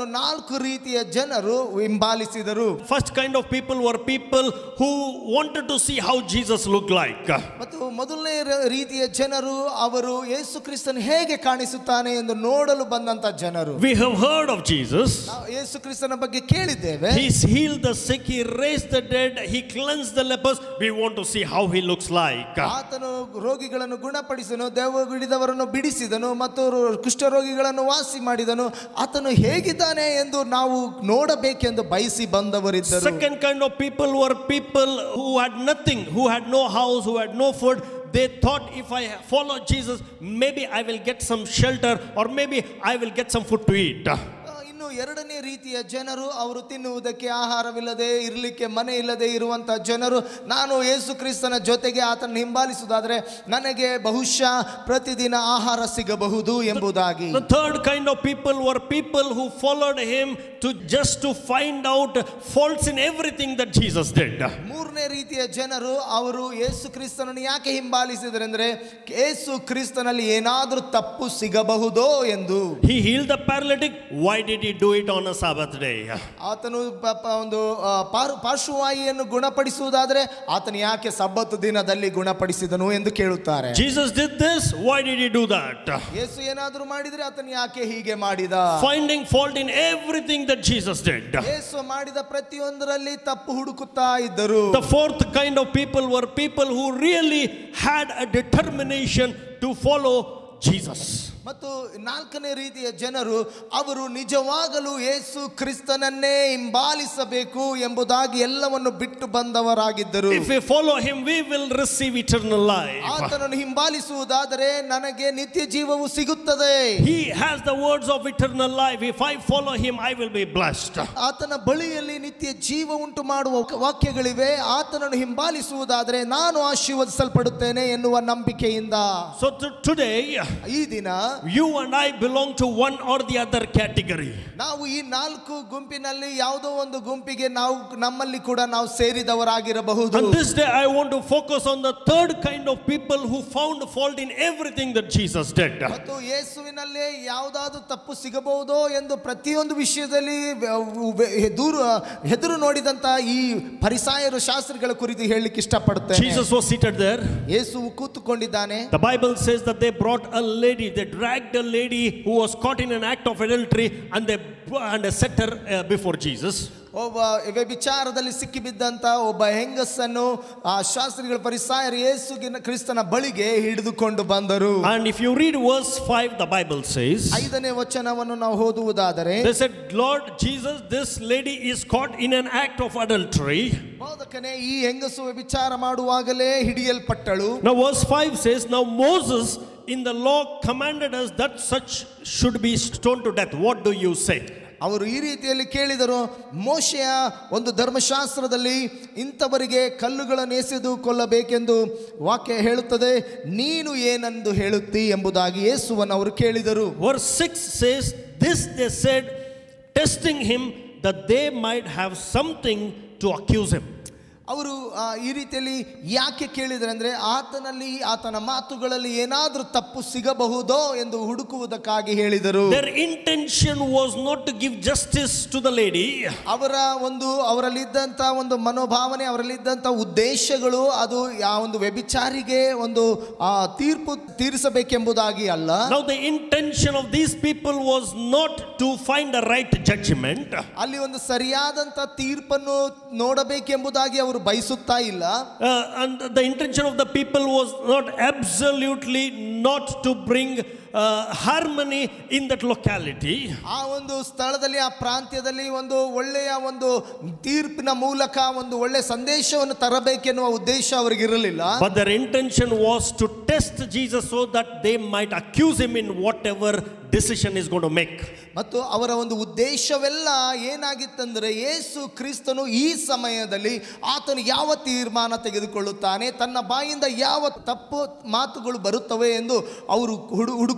ಆತನನ್ನು ನಾಲ್ಕು ರೀತಿಯ ಜನರು ಹಿಂಬಾಲಿಸಿದರು. First kind of people were people who wanted to see how Jesus looked like. ಮತ್ತು ಮೊದಲನೇ ರೀತಿಯ ಜನರು ಅವರು ಯೇಸು ಕ್ರಿಸ್ತನು ಹೇಗೆ ಕಾಣಿಸುತ್ತಾನೆ ಎಂದು ನೋಡಲು ಬಂದಂತ ಜನರು. We have heard of Jesus. ನಾವು ಯೇಸು ಕ್ರಿಸ್ತನ ಬಗ್ಗೆ ಕೇಳಿದ್ದೇವೆ. He healed the sick, he raised the dead, he cleansed the lepers. We want to see how he looks like. ಆತನು ರೋಗಿಗಳನ್ನು ಗುಣಪಡಿಸಿದನು, ದೆವ್ವಹಿಡಿದವರನ್ನು ಬಿಡಿಸಿದನು ಮತ್ತು ಕುಷ್ಠರೋಗಿಗಳನ್ನು ವಾಸಿ ಮಾಡಿದನು. ಆತನು ಹೇಗಿದ್ದಾನೆ ಎಂದು ನಾವು ನೋಡಬೇಕೆಂದು ಬಯಸಿ ಬಂದವರಿದ್ದರು. Second kind of people were people who had nothing, who had no house, who had no food. They thought, if I follow Jesus, maybe I will get some shelter, or maybe I will get some food to eat. ಎರಡನೇ ರೀತಿಯ ಜನರು ಅವರು ತಿನ್ನುವುದಕ್ಕೆ ಆಹಾರವಿಲ್ಲದೆ ಇರಲಿಕ್ಕೆ ಮನೆ ಇಲ್ಲದೆ ಇರುವಂತಹ ಜನರು. ನಾನು ಯೇಸು ಕ್ರಿಸ್ತನ ಜೊತೆಗೆ ಆತನ ಹಿಂಬಾಲಿಸುವುದಾದರೆ ನನಗೆ ಬಹುಶಃ ಪ್ರತಿದಿನ ಆಹಾರ ಸಿಗಬಹುದು ಎಂಬುದಾಗಿ. The third kind of people were people who followed him to just to find out faults in everything that Jesus did. ಮೂರನೇ ರೀತಿಯ ಜನರು ಅವರು ಯೇಸು ಕ್ರಿಸ್ತನನ್ನು ಯಾಕೆ ಹಿಂಬಾಲಿಸಿದರು ಅಂದರೆ ಯೇಸು ಕ್ರಿಸ್ತನಲ್ಲಿ ಏನಾದರೂ ತಪ್ಪು ಸಿಗಬಹುದೋ ಎಂದು. He healed the paralytic. Why did he do it on a Sabbath day? ಆತನು ಒಂದು ಪಾರ್ಶ್ವವಾಯಿಯನ್ನು ಗುಣಪಡಿಸುವುದಾದರೆ ಆತನು ಯಾಕೆ ಸಬ್ಬತ್ ದಿನದಲ್ಲಿ ಗುಣಪಡಿಸಿದನು ಎಂದು ಕೇಳುತ್ತಾರೆ. Jesus did this. Why did he do that? ಯೇಸು ಏನಾದರೂ ಮಾಡಿದರೆ ಆತನು ಯಾಕೆ ಹೀಗೆ ಮಾಡಿದ? Finding fault in everything that Jesus did. ಯೇಸು ಮಾಡಿದ ಪ್ರತಿಯೊಂದರಲ್ಲಿ ತಪ್ಪು ಹುಡುಕುತ್ತಾ ಇದ್ದರು. The fourth kind of people were people who really had a determination to follow Jesus. ಮತ್ತು ನಾಲ್ಕನೇ ರೀತಿಯ ಜನರು ಅವರು ನಿಜವಾಗಲೂ ಯೇಸು ಕ್ರಿಸ್ತನನ್ನೇ ಹಿಂಬಾಲಿಸಬೇಕು ಎಂಬುದಾಗಿ ಎಲ್ಲವನ್ನು ಬಿಟ್ಟು ಬಂದವರಾಗಿದ್ದರು. If we follow him, we will receive eternal life. ಆತನನ್ನು ಹಿಂಬಾಲಿಸುವುದಾದರೆ ನನಗೆ ನಿತ್ಯ ಜೀವವು ಸಿಗುತ್ತದೆ. He has the words of eternal life. If I follow him, I will be blessed. ಆತನ ಬಳಿಯಲ್ಲಿ ನಿತ್ಯ ಜೀವ ಉಂಟು ಮಾಡುವ ವಾಕ್ಯಗಳಿವೆ. ಆತನನ್ನು ಹಿಂಬಾಲಿಸುವುದಾದರೆ ನಾನು ಆಶೀರ್ವದಿಸಲ್ಪಡುತ್ತೇನೆ ಎನ್ನುವ ನಂಬಿಕೆಯಿಂದ. So today, ಈ ದಿನ you and I belong to one or the other category. ನಾವು ಈ ನಾಲ್ಕು ಗುಂಪಿನಲ್ಲಿ ಯಾವುದೋ ಒಂದು ಗುಂಪಿಗೆ ನಾವು ನಮ್ಮಲ್ಲಿ ಕೂಡ ನಾವು ಸೇರಿದವರಾಗಿರಬಹುದು. And this day I want to focus on the third kind of people who found fault in everything that Jesus did. ಮತ್ತು ಯೇಸುವಿನಲ್ಲಿ ಯಾವುದಾದರೂ ತಪ್ಪು ಸಿಗಬಹುದೋ ಎಂದು ಪ್ರತಿಯೊಂದು ವಿಷಯದಲ್ಲಿ ದೂರ ಎದುರು ನೋಡಿದಂತ ಈ ಫರಿಸಾಯರು ಶಾಸ್ತ್ರಿಗಳ ಕುರಿತು ಹೇಳಲಿಕ್ಕೆ ಇಷ್ಟಪಡುತ್ತೇನೆ. Jesus was seated there. Yesu ಕೂತುಕೊಂಡಿದ್ದಾನೆ. The Bible says that they brought a lady, they dragged a lady who was caught in an act of adultery, and they and they set her uh, before Jesus. ಒಬ್ಬ ವ್ಯಭಿಚಾರದಲ್ಲಿ ಸಿಕ್ಕಿಬಿದ್ದಂತ ಒಬ್ಬ ಹೆಂಗಸನ್ನು ಆ ಶಾಸ್ತ್ರಿಗಳ ಫರಿಸಾಯರು ಯೇಸುವಿನ ಕ್ರಿಸ್ತನ ಬಳಿಗೆ ಹಿಡಿದುಕೊಂಡು ಬಂದರು. And if you read verse five, the Bible says, ಐದನೇ ವಚನವನ್ನು ನಾವು ಓದುವುದಾದರೆ, they said, Lord Jesus, this lady is caught in an act of adultery. ಬೋಧಕನೇ, ಈ ಹೆಂಗಸು ವ್ಯಭಿಚಾರ ಮಾಡುವಾಗಲೇ ಹಿಡಿಯಲ್ಪಟ್ಟಳು. Now verse five says, now Moses in the law commanded us that such should be stoned to death. What do you say? ಅವರು ಈ ರೀತಿಯಲ್ಲಿ ಕೇಳಿದರು, ಮೋಶೆಯ ಒಂದು ಧರ್ಮಶಾಸ್ತ್ರದಲ್ಲಿ ಇಂಥವರಿಗೆ ಕಲ್ಲುಗಳನ್ನು ಎಸೆದು ಕೊಲ್ಲಬೇಕೆಂದು ವಾಕ್ಯ ಹೇಳುತ್ತದೆ, ನೀನು ಏನೆಂದು ಹೇಳುತ್ತಿ ಎಂಬುದಾಗಿ ಯೇಸುವನ್ನು ಅವರು ಕೇಳಿದರು. Verse six says, this they said, testing him that they might have something to accuse him. ಅವರು ಈ ರೀತಿಯಲ್ಲಿ ಯಾಕೆ ಕೇಳಿದರೆ ಅಂದರೆ ಆತನಲ್ಲಿ ಆತನ ಮಾತುಗಳಲ್ಲಿ ಏನಾದರೂ ತಪ್ಪು ಸಿಗಬಹುದೋ ಎಂದು ಹುಡುಕುವುದಕ್ಕಾಗಿ ಹೇಳಿದರು. Their intention was not to give justice to the lady. ಅವರ ಒಂದು ಅವರಲ್ಲಿದ್ದಂಥ ಒಂದು ಮನೋಭಾವನೆ, ಅವರಲ್ಲಿದ್ದಂಥ ಉದ್ದೇಶಗಳು ಅದು ಆ ಒಂದು ವ್ಯಭಿಚಾರಿಗೆ ಒಂದು ತೀರ್ಪು ತೀರಿಸಬೇಕೆಂಬುದಾಗಿ ಅಲ್ಲ. Now the intention of these people was not to find a right judgment. ಅಲ್ಲಿ ಒಂದು ಸರಿಯಾದಂಥ ತೀರ್ಪನ್ನು ನೋಡಬೇಕೆಂಬುದಾಗಿ ಅವರು ಬಯಸುತ್ತಾ ಇಲ್ಲ. And the intention of the people was not absolutely not to bring uh, harmony in that locality. ಆ ಒಂದು ಸ್ಥಳದಲ್ಲಿ, ಆ ಪ್ರಾಂತ್ಯದಲ್ಲಿ ಒಂದು ಒಳ್ಳೆಯ ಒಂದು ತೀರ್ಪಿನ ಮೂಲಕ ಒಂದು ಒಳ್ಳೆ ಸಂದೇಶವನ್ನು ತರಬೇಕೆನ್ನುವ ಉದ್ದೇಶ ಅವರಿಗೆ ಇರಲಿಲ್ಲ. But their intention was to test Jesus so that they might accuse him in whatever decision is going to make. ಮತ್ತು ಅವರ ಒಂದು ಉದ್ದೇಶವೆಲ್ಲ ಏನಾಗಿತ್ತಂದರೆ ಯೇಸು ಕ್ರಿಸ್ತನು ಈ ಸಮಯದಲ್ಲಿ ಆತನು ಯಾವ ತೀರ್ಮಾನ ತೆಗೆದುಕೊಳ್ಳುತ್ತಾನೆ, ತನ್ನ ಬಾಯಿಂದ ಯಾವ ತಪ್ಪು ಮಾತುಗಳು ಬರುತ್ತವೆ ಎಂದು ಅವರು ಹುಡು ಹುಡುಕು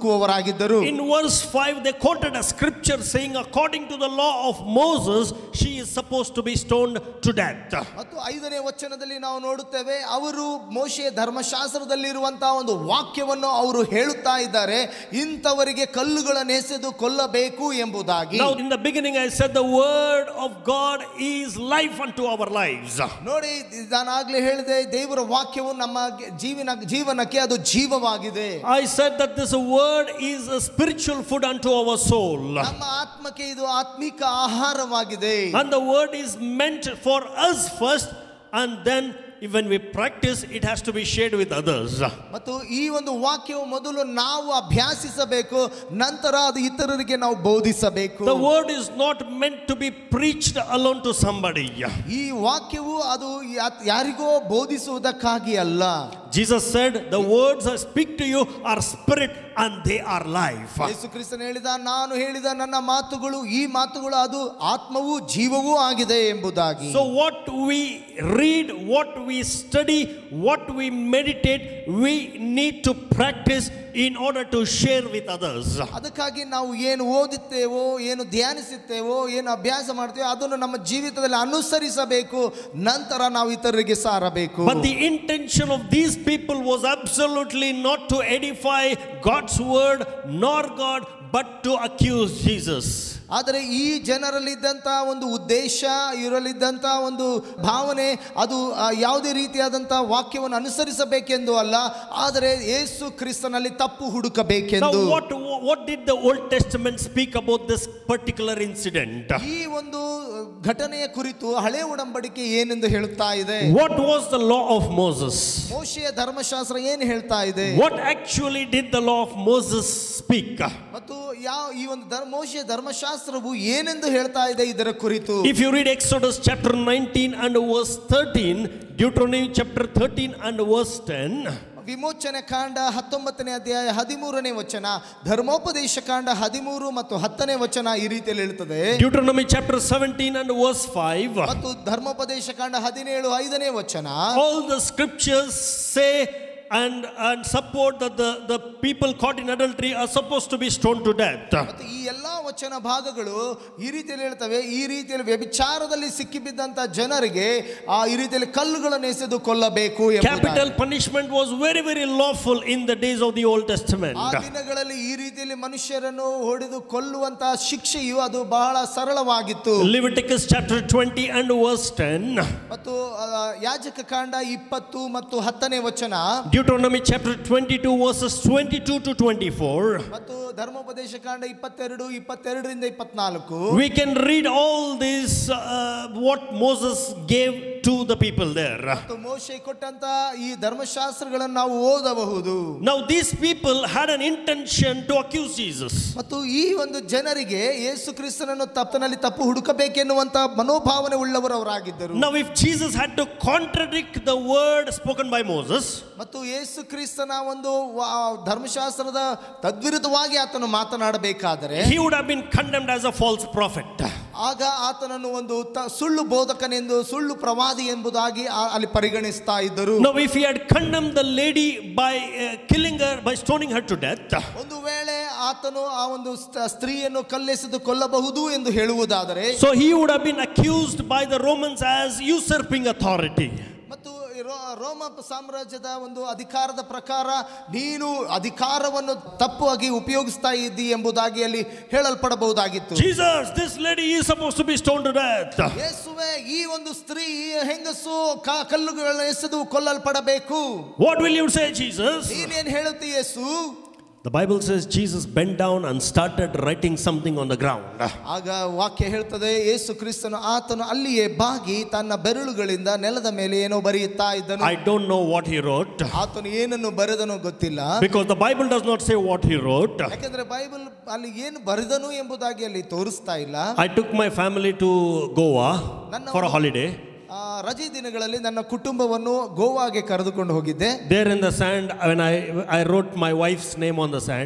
ಹುಡುಕುವವರಾಗಿದ್ದರು. In verse five they quoted a scripture saying according to the law of Moses she is supposed to be stoned to death. ಮತ್ತು ಐದನೇ ವಚನದಲ್ಲಿ ನಾವು ನೋಡುತ್ತೇವೆ ಅವರು ಮೋಶೆಯ ಧರ್ಮಶಾಸ್ತ್ರದಲ್ಲಿರುವಂತಹ ಒಂದು ವಾಕ್ಯವನ್ನು ಅವರು ಹೇಳುತ್ತಾ ಇದ್ದಾರೆ, ಇಂಥವರಿಗೆ ಕಲ್ಲುಗಳನ್ನು ಎಸೆದು ಕೊಲ್ಲಬೇಕು ಎಂಬುದಾಗಿ. Now in the beginning I said the word of God is life unto our lives. ನೋಡಿ, ನಾನು ಆಗ್ಲೇ ಹೇಳಿದೆ ದೇವರ ವಾಕ್ಯವು ನಮ್ಮ ಜೀವನ ಜೀವನಕ್ಕೆ ಅದು ಜೀವವಾಗಿದೆ. I said that this word is a spiritual food unto our soul. ನಮ್ಮ ಆತ್ಮಕ್ಕೆ ಇದು ಆತ್ಮಿಕ ಆಹಾರವಾಗಿದೆ. And the word is meant for us first, and then when we practice it has to be shared with others. ಮತ್ತು ಈ ಒಂದು ವಾಕ್ಯವು ಮೊದಲು ನಾವು ಅಭ್ಯಾಸಿಸಬೇಕು, ನಂತರ ಅದು ಇತರರಿಗೆ ನಾವು ಬೋಧಿಸಬೇಕು. The word is not meant to be preached alone to somebody. ಈ ವಾಕ್ಯವು ಅದು ಯಾರಿಗೋ ಬೋಧಿಸುವುದಕ್ಕಾಗಿ ಅಲ್ಲ. Jesus said the words I speak to you are spirit and they are life. ಯೇಸು ಕ್ರಿಸ್ತನು ಹೇಳಿದ, ನಾನು ಹೇಳಿದ ನನ್ನ ಮಾತುಗಳು ಈ ಮಾತುಗಳು ಅದು ಆತ್ಮವೂ ಜೀವವೂ ಆಗಿದೆ ಎಂಬುದಾಗಿ. So what we read, what we study, what we meditate, we need to practice in order to share with others. ಅದಕ್ಕಾಗಿ ನಾವು ಏನು ಓದುತ್ತೇವೋ, ಏನು ಧ್ಯಾನಿಸುತ್ತೇವೋ, ಏನು ಅಭ್ಯಾಸ ಮಾಡ್ತೇವೋ ಅದನ್ನು ನಮ್ಮ ಜೀವಿತದಲ್ಲಿ ಅನುಸರಿಸಬೇಕು, ನಂತರ ನಾವು ಇತರರಿಗೆ ಸಾರಬೇಕು. But the intention of these people was absolutely not to edify God's word nor God, but to accuse Jesus. ಆದರೆ ಈ ಜನರಲ್ಲಿದ್ದಂಥ ಒಂದು ಉದ್ದೇಶ, ಇವರಲ್ಲಿದ್ದಂಥ ಒಂದು ಭಾವನೆ ಅದು ಯಾವುದೇ ರೀತಿಯಾದಂಥ ವಾಕ್ಯವನ್ನು ಅನುಸರಿಸಬೇಕೆಂದು ಅಲ್ಲ, ಆದರೆ ಯೇಸು ಕ್ರಿಸ್ತನಲ್ಲಿ ತಪ್ಪು ಹುಡುಕಬೇಕೆಂದು. Now what what did the Old Testament speak about this particular incident? ಈ ಒಂದು ಘಟನೆಯ ಕುರಿತು ಹಳೆ ಒಡಂಬಡಿಕೆ ಏನೆಂದು ಹೇಳುತ್ತಾ ಇದೆ? What was the law of Moses? ಮೋಶೆಯ ಧರ್ಮಶಾಸ್ತ್ರ ಏನು ಹೇಳ್ತಾ ಇದೆ? What actually did the law of Moses speak? ಮತ್ತು ಯಾವ ಈ ಒಂದು ಮೋಶೆಯ ಧರ್ಮಶಾಸ್ತ್ರವು ಏನೆಂದು ಹೇಳ್ತಾ ಇದೆ ಇದರ ಕುರಿತು? If you read Exodus chapter nineteen and verse thirteen, Deuteronomy chapter thirteen and verse ten, ವಿಮೋಚನೆ ಕಾಂಡ ಹತ್ತೊಂಬತ್ತನೇ ಅಧ್ಯಾಯ ಹದಿಮೂರನೇ ವಚನ, ಧರ್ಮೋಪದೇಶ ಕಾಂಡ ಹದಿಮೂರು ಮತ್ತು ಹತ್ತನೇ ವಚನ ಈ ರೀತಿಯಲ್ಲಿ ಹೇಳ್ತದೆ. Deuteronomy chapter seventeen and verse five, ಮತ್ತು ಧರ್ಮೋಪದೇಶ ಕಾಂಡ ಹದಿನೇಳು ಐದನೇ ವಚನ, all the scriptures say and and support that the the people caught in adultery are supposed to be stoned to death. ಮತ್ತು ಈ ಎಲ್ಲಾ ವಚನ ಭಾಗಗಳು ಈ ರೀತಿಯಲ್ಲಿ ಹೇಳ್ತವೆ, ಈ ರೀತಿಯಲ್ಲಿ ವ್ಯಭಿಚಾರದಲ್ಲಿ ಸಿಕ್ಕಿಬಿದ್ದಂತ ಜನರಿಗೆ ಆ ಈ ರೀತಿಯಲ್ಲಿ ಕಲ್ಲುಗಳನ್ನು ಎಸೆದು ಕೊಲ್ಲಬೇಕು ಎಂಬುದಾಗಿ. Capital punishment was very very lawful in the days of the Old Testament. ಆ ದಿನಗಳಲ್ಲಿ ಈ ರೀತಿಯಲ್ಲಿ ಮನುಷ್ಯರನ್ನು ಹೊಡೆದು ಕೊಲ್ಲುವಂತ ಶಿಕ್ಷೆಯು ಅದು ಬಹಳ ಸರಳವಾಗಿತ್ತು. Leviticus chapter twenty and verse ten, ಮತ್ತು ಯಾಜಕ ಕಾಂಡ ಇಪ್ಪತ್ತು ಮತ್ತು ಹತ್ತನೇ ವಚನ, Deuteronomy chapter twenty-two verses twenty-two to twenty-four, ಮತ್ತು ಧರ್ಮೋಪದೇಶ ಕಾಂಡ ಇಪ್ಪತ್ತೆರಡು ಇಪ್ಪತ್ತೆರಡರಿಂದ ಇಪ್ಪತ್ನಾಲ್ಕು. We can read all this uh, what Moses gave to the people there. ಮತ್ತು ಮೋಶೆ ಕೊಟ್ಟಂತ ಈ ಧರ್ಮಶಾಸ್ತ್ರಗಳನ್ನು ನಾವು ಓದಬಹುದು. Now these people had an intention to accuse Jesus. ಮತ್ತು ಈ ಒಂದು ಜನರಿಗೆ ಯೇಸು ಕ್ರಿಸ್ತನನ್ನು ತಪ್ಪನಲ್ಲಿ ತಪ್ಪು ಹುಡುಕಬೇಕೆನ್ನುವಂತ ಮನೋಭಾವನೆ ಉಳ್ಳವರವರಾಗಿದ್ದರು. Now if Jesus had to contradict the word spoken by Moses, ಮತ್ತು ಯೇಸು ಕ್ರಿಸ್ತನ ಒಂದು ಧರ್ಮಶಾಸ್ತ್ರದ ತದ್ವಿರುದ್ಧವಾಗಿ ಆತನು ಮಾತನಾಡಬೇಕಾದರೆ he would have been condemned as a false prophet. ಆಗ ಆತನನ್ನು ಒಂದು ಸುಳ್ಳು ಬೋಧಕನೆಂದು, ಸುಳ್ಳು ಪ್ರವಾದಿ ಎಂಬುದಾಗಿ ಅಲ್ಲಿ ಪರಿಗಣಿಸ್ತಾ ಇದ್ದರು. Now if he had condemned the lady by uh, killing her, by stoning her to death, ಒಂದು ವೇಳೆ ಆತನು ಆ ಒಂದು ಸ್ತ್ರೀಯನ್ನು ಕಲ್ಲೆಸೆದು ಕೊಲ್ಲಬಹುದು ಎಂದು ಹೇಳುವುದಾದರೆ, so he would have been accused by the Romans as usurping authority. ಮತ್ತು ರೋಮ ಸಾಮ್ರಾಜ್ಯದ ಒಂದು ಅಧಿಕಾರದ ಪ್ರಕಾರ ನೀನು ಅಧಿಕಾರವನ್ನು ತಪ್ಪಾಗಿ ಉಪಯೋಗಿಸ್ತಾ ಇದ್ದಿ ಎಂಬುದಾಗಿ ಅಲ್ಲಿ ಹೇಳಲ್ಪಡಬಹುದಾಗಿತ್ತು. Jesus, this lady is supposed to be stoned to death. ಯೇಸುವೇ, ಈ ಒಂದು ಸ್ತ್ರೀ ಹೆಂಗಸು ಕಲ್ಲುಗಳನ್ನು ಎಸೆದು ಕೊಲ್ಲಲ್ಪಡಬೇಕು. What will you say, Jesus? ನೀನೇನು ಹೇಳುತ್ತಿ ಯೇಸು? The Bible says Jesus bent down and started writing something on the ground. ಆಗ ವಾಕ್ಯ ಹೇಳ್ತದೆ, ಯೇಸು ಕ್ರಿಸ್ತನು ಆತನು ಅಲ್ಲಿಯೇ ಬಾಗಿ ತನ್ನ ಬೆರಳುಗಳಿಂದ ನೆಲದ ಮೇಲೆ ಏನೋ ಬರೆಯುತ್ತಾ ಇದ್ದನು. I don't know what he wrote. ಆತನು ಏನನ್ನು ಬರೆದನೋ ಗೊತ್ತಿಲ್ಲ. Because the Bible does not say what he wrote. ಯಾಕಂದ್ರೆ ಬೈಬಲ್ ಅಲ್ಲಿ ಏನು ಬರೆದನು ಎಂಬುದಾಗಿ ಅಲ್ಲಿ ತೋರಿಸ್ತಾ ಇಲ್ಲ. I took my family to Goa for a holiday. ರಜೆ ದಿನಗಳಲ್ಲಿ ನನ್ನ ಕುಟುಂಬವನ್ನು ಗೋವಾಗೆ ಕರೆದುಕೊಂಡು ಹೋಗಿದ್ದೆ. There in the sand, when I I wrote my wife's name on the sand.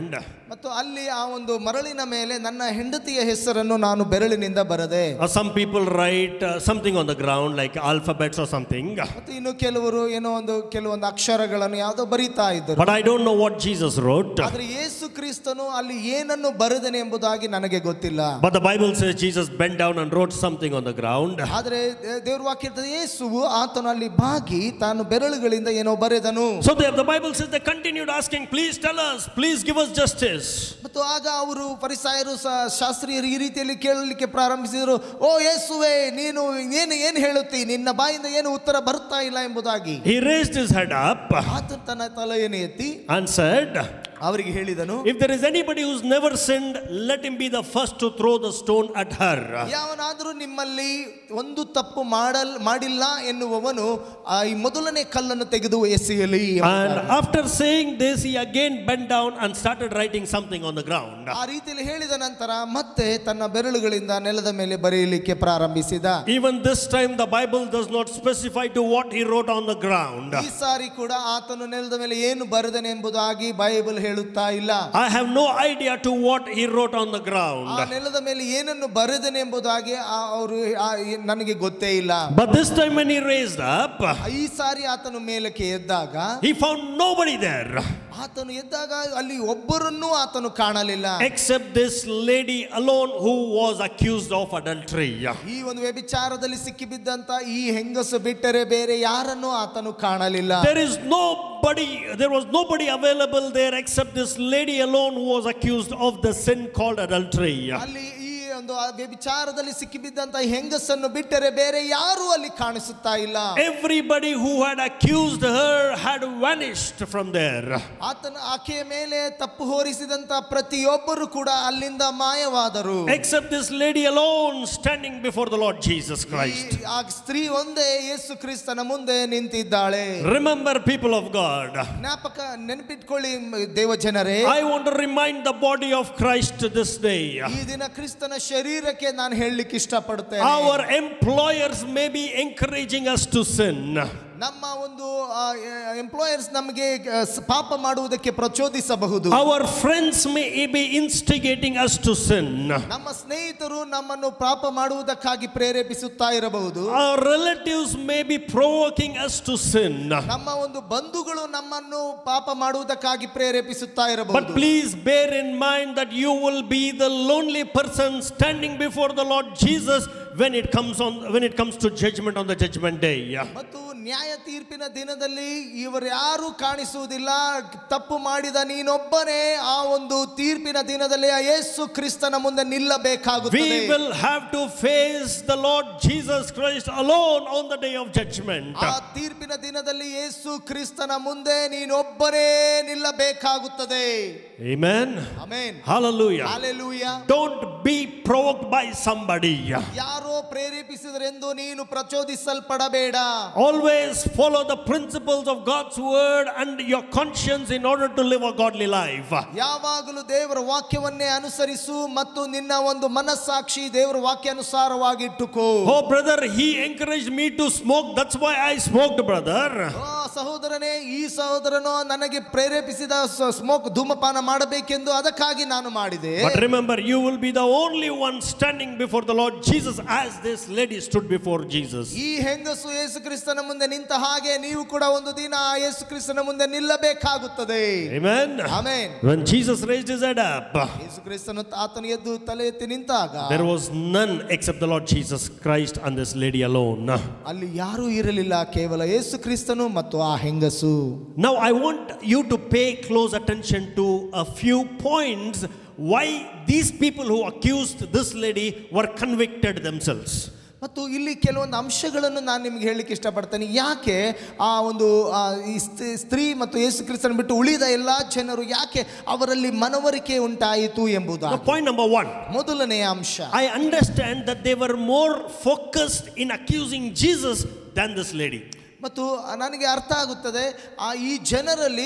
ಮತ್ತು ಅಲ್ಲಿ ಆ ಒಂದು ಮರಳಿನ ಮೇಲೆ ನನ್ನ ಹೆಂಡತಿಯ ಹೆಸರನ್ನು ನಾನು ಬೆರಳಿನಿಂದ ಬರದೆ. Or some people write uh, something on the ground like alphabets or something. ಮತ್ತು ಇನ್ನು ಕೆಲವರು ಏನೋ ಒಂದು ಕೆಲವೊಂದು ಅಕ್ಷರಗಳನ್ನು ಯಾವುದೋ ಬರೀತಾ ಇದ್ದರು. But I don't know what Jesus wrote. ಆದರೆ ಯೇಸು ಕ್ರಿಸ್ತನು ಅಲ್ಲಿ ಏನನ್ನು ಬರೆದನೆ ಎಂಬುದಾಗಿ ನನಗೆ ಗೊತ್ತಿಲ್ಲ. But the Bible says Jesus bent down and wrote something on the ground. ಆದರೆ ದೇವರ ವಾಕ್ಯ ಹೇಳ್ತದೆ ಯೇಸುವು ಆತನು ಅಲ್ಲಿ ಬಾಗಿ ತಾನು ಬೆರಳುಗಳಿಂದ ಏನೋ ಬರೆದನು. So the, the Bible says they continued asking, please tell us, please give us justice. ಮತ್ತು ಆಗ ಅವರು ಫರಿಸಾಯರು ಶಾಸ್ತ್ರೀಯರು ಈ ರೀತಿಯಲ್ಲಿ ಕೇಳಲಿಕ್ಕೆ ಪ್ರಾರಂಭಿಸಿದರು, ಓ ಯೇಸುವೆ ನೀನು ಏನು ಏನು ಹೇಳುತ್ತಿ, ನಿನ್ನ ಬಾಯಿಂದ ಏನು ಉತ್ತರ ಬರ್ತಾ ಇಲ್ಲ ಎಂಬುದಾಗಿ. He raised his head up. ಆತನು ತನ್ನ ತಲೆಯನ್ನು ಎತ್ತಿ and said, ಅವರಿಗೆ ಹೇಳಿದನು, if there is anybody who's never sinned, let him be the first to throw the stone at her. ಯಾವನಾದರೂ ನಿಮ್ಮಲ್ಲಿ ಒಂದು ತಪ್ಪು ಮಾಡಲ್ ಮಾಡಿಲ್ಲ ಎನ್ನುವವನು ಈ ಮೊದಲನೇ ಕಲ್ಲನ್ನು ತೆಗೆದು ಎಸೆಯಲಿ. And after saying this, he again bent down and started writing something on the ground. ಆ ರೀತಿಯಲ್ಲಿ ಹೇಳಿದ ನಂತರ ಮತ್ತೆ ತನ್ನ ಬೆರಳುಗಳಿಂದ ನೆಲದ ಮೇಲೆ ಬರೆಯಲಿಕ್ಕೆ ಪ್ರಾರಂಭಿಸಿದ. Even this time the Bible does not specify to what he wrote on the ground. ಈ ಸಾರಿ ಕೂಡ ಆತನು ನೆಲದ ಮೇಲೆ ಏನು ಬರೆದನೆ ಎಂಬುದಾಗಿ ಬೈಬಲ್ ಹೇಳುತ್ತಾ ಇಲ್ಲ. I have no idea to what he wrote on the ground. ಆ ನೆಲದ ಮೇಲೆ ಏನನ್ನು ಬರೆದನೆ ಎಂಬುದಾಗಿ ಅವರು ನನಗೆ ಗೊತ್ತೇ ಇಲ್ಲ. But this time when he raised up, ಈ ಸಾರಿ ಆತನು ಮೇಲಕ್ಕೆ ಎದ್ದಾಗ he found nobody there. ಆತನು ಎದ್ದಾಗ ಅಲ್ಲಿ ಒಬ್ಬರನ್ನೂ ಆತನು ಕಾಣಲಿಲ್ಲ, except this lady alone who was accused of adultery. ಈ ಒಂದು ವ್ಯಭಿಚಾರದಲ್ಲಿ ಸಿಕ್ಕಿಬಿದ್ದಂತ ಈ ಹೆಂಗಸು ಬಿಟ್ಟರೆ ಬೇರೆ ಯಾರನ್ನೂ ಆತನು ಕಾಣಲಿಲ್ಲ. There is nobody, there was nobody available there except this lady alone who was accused of the sin called adultery. ಅಲ್ಲಿ ಈ ಒಂದು ವ್ಯಭಿಚಾರದಲ್ಲಿ ಸಿಕ್ಕಿಬಿದ್ದಂತ ಹೆಂಗಸನ್ನು ಬಿಟ್ಟರೆ ಬೇರೆ ಯಾರೂ ಅಲ್ಲಿ ಕಾಣಿಸುತ್ತಾ ಇಲ್ಲ. Everybody who had accused her had vanished from there. ಆತನ ಆಕೆಯ ಮೇಲೆ ತಪ್ಪು ಹೊರಿಸಿದಂತ ಪ್ರತಿಯೊಬ್ಬರು ಕೂಡ ಅಲ್ಲಿಂದ ಮಾಯವಾದರು, except this lady alone standing before the Lord Jesus Christ. ಆ ಸ್ತ್ರೀ ಒಂದೇ ಯೇಸು ಕ್ರಿಸ್ತನ ಮುಂದೆ ನಿಂತಿದ್ದಾಳೆ. Remember, people of God, ಜ್ಞಾಪಕ ನೆನಪಿಟ್ಕೊಳ್ಳಿ ದೇವ ಜನರೇ, I want to remind the body of Christ this day. ಈ ದಿನ ಕ್ರಿಸ್ತನ ಶರೀರಕ್ಕೆ ನಾನು ಹೇಳಲಿಕ್ಕೆ ಇಷ್ಟಪಡುತ್ತೇನೆ, our employers may be encouraging us to sin. ನಮ್ಮ ಒಂದು ಎಂಪ್ಲಾಯರ್ಸ್ ನಮಗೆ ಪಾಪ ಮಾಡುವುದಕ್ಕೆ ಪ್ರಚೋದಿಸಬಹುದು. Our friends may be instigating us to sin. ನಮ್ಮ ಸ್ನೇಹಿತರು ನಮ್ಮನ್ನು ಪಾಪ ಮಾಡುವುದಕ್ಕಾಗಿ ಪ್ರೇರೇಪಿಸುತ್ತಾ ಇರಬಹುದು. Our relatives may be provoking us to sin. ನಮ್ಮ ಒಂದು ಬಂಧುಗಳು ನಮ್ಮನ್ನು ಪಾಪ ಮಾಡುವುದಕ್ಕಾಗಿ ಪ್ರೇರೇಪಿಸುತ್ತಾ ಇರಬಹುದು. But please bear in mind that you will be the lonely person standing before the Lord Jesus when it comes on when it comes to judgment on the judgment day. ಮತ್ತು ನ್ಯಾಯ ತೀರ್ಪಿನ ದಿನದಲ್ಲಿ ಇವರು ಯಾರು ಕಾಣಿಸುವುದಿಲ್ಲ. ತಪ್ಪು ಮಾಡಿದ ನೀನೊಬ್ಬನೇ ಆ ಒಂದು ತೀರ್ಪಿನ ದಿನದಲ್ಲಿ ಯೇಸು ಕ್ರಿಸ್ತನ ಮುಂದೆ ನಿಲ್ಲಬೇಕಾಗುತ್ತದೆ. We will have to face the Lord Jesus Christ alone on the day of judgment. ಆ ತೀರ್ಪಿನ ದಿನದಲ್ಲಿ ಯೇಸು ಕ್ರಿಸ್ತನ ಮುಂದೆ ನೀನೊಬ್ಬನೇ ನಿಲ್ಲಬೇಕಾಗುತ್ತದೆ. Amen. Amen. Hallelujah. Hallelujah. Don't be provoked by somebody. ಯಾರೋ ಪ್ರೇರೇಪಿಸಿದರೆಂದು ನೀನು ಪ್ರಚೋದಿಸಲ್ಪಡಬೇಡ. Always follow the principles of God's word and your conscience in order to live a godly life. ಯಾವಾಗಲೂ ದೇವರ ವಾಕ್ಯವನ್ನೇ ಅನುಸರಿಸು ಮತ್ತು ನಿನ್ನ ಒಂದು ಮನಸ್ಸಾಕ್ಷಿ ದೇವರ ವಾಕ್ಯಾನುಸಾರವಾಗಿ ಇಟ್ಟುಕೋ. Oh brother, he encouraged me to smoke, that's why I smoked, brother. ಓ ಸಹೋದರನೇ, ಈ ಸಹೋದರನು ನನಗೆ ಪ್ರೇರೇಪಿಸಿದ ಸ್ಮೋಕ್ ಧೂಮಪಾನ ಮಾಡಬೇಕೆಂದು ಅದಕ್ಕಾಗಿ ನಾನು ಮಾಡಿದೆ. But remember, you will be the only one standing before the Lord Jesus as this lady stood before Jesus. ಈ ಹೆಂಗಸು ಯೇಸು ಕ್ರಿಸ್ತನ ಮುಂದೆ ನಿಂತ ಹಾಗೆ ನೀವು ಕೂಡ ಒಂದು ದಿನ ಯೇಸು ಕ್ರಿಸ್ತನ ಮುಂದೆ ನಿಲ್ಲಬೇಕಾಗುತ್ತದೆ. Amen. Amen. When Jesus raised his head up, ಯೇಸು ಕ್ರಿಸ್ತನು ಆತನು ಎದ್ದು ತಲೆ ಎತ್ತಿ ನಿಂತಾಗ there was none except the Lord Jesus Christ and this lady alone. ಅಲ್ಲಿ ಯಾರೂ ಇರಲಿಲ್ಲ, ಕೇವಲ ಯೇಸು ಕ್ರಿಸ್ತನು ಮತ್ತು ಆ ಹೆಂಗಸು. Now I want you to pay close attention to a few points why these people who accused this lady were convicted themselves. ಮತ್ತು ಇಲ್ಲಿ ಕೆಲವೊಂದು ಅಂಶಗಳನ್ನು ನಾನು ನಿಮಗೆ ಹೇಳಲಿಕ್ಕೆ ಇಷ್ಟಪಡ್ತೇನೆ. ಯಾಕೆ ಆ ಒಂದು ಈ ಸ್ತ್ರೀ ಮತ್ತು ಯೇಸು ಕ್ರಿಸ್ತನ ಬಿಟ್ಟು ಉಳಿದ ಎಲ್ಲಾ ಜನರು ಯಾಕೆ ಅವರಲ್ಲಿ ಮನವರಿಕೆ ಉಂಟಾಯಿತು ಎಂಬುದು. Point number one. ಮೊದಲನೆಯ ಅಂಶ, I understand that they were more focused in accusing Jesus than this lady. ಮತ್ತು ನನಗೆ ಅರ್ಥ ಆಗುತ್ತದೆ ಆ ಈ ಜನರಲ್ಲಿ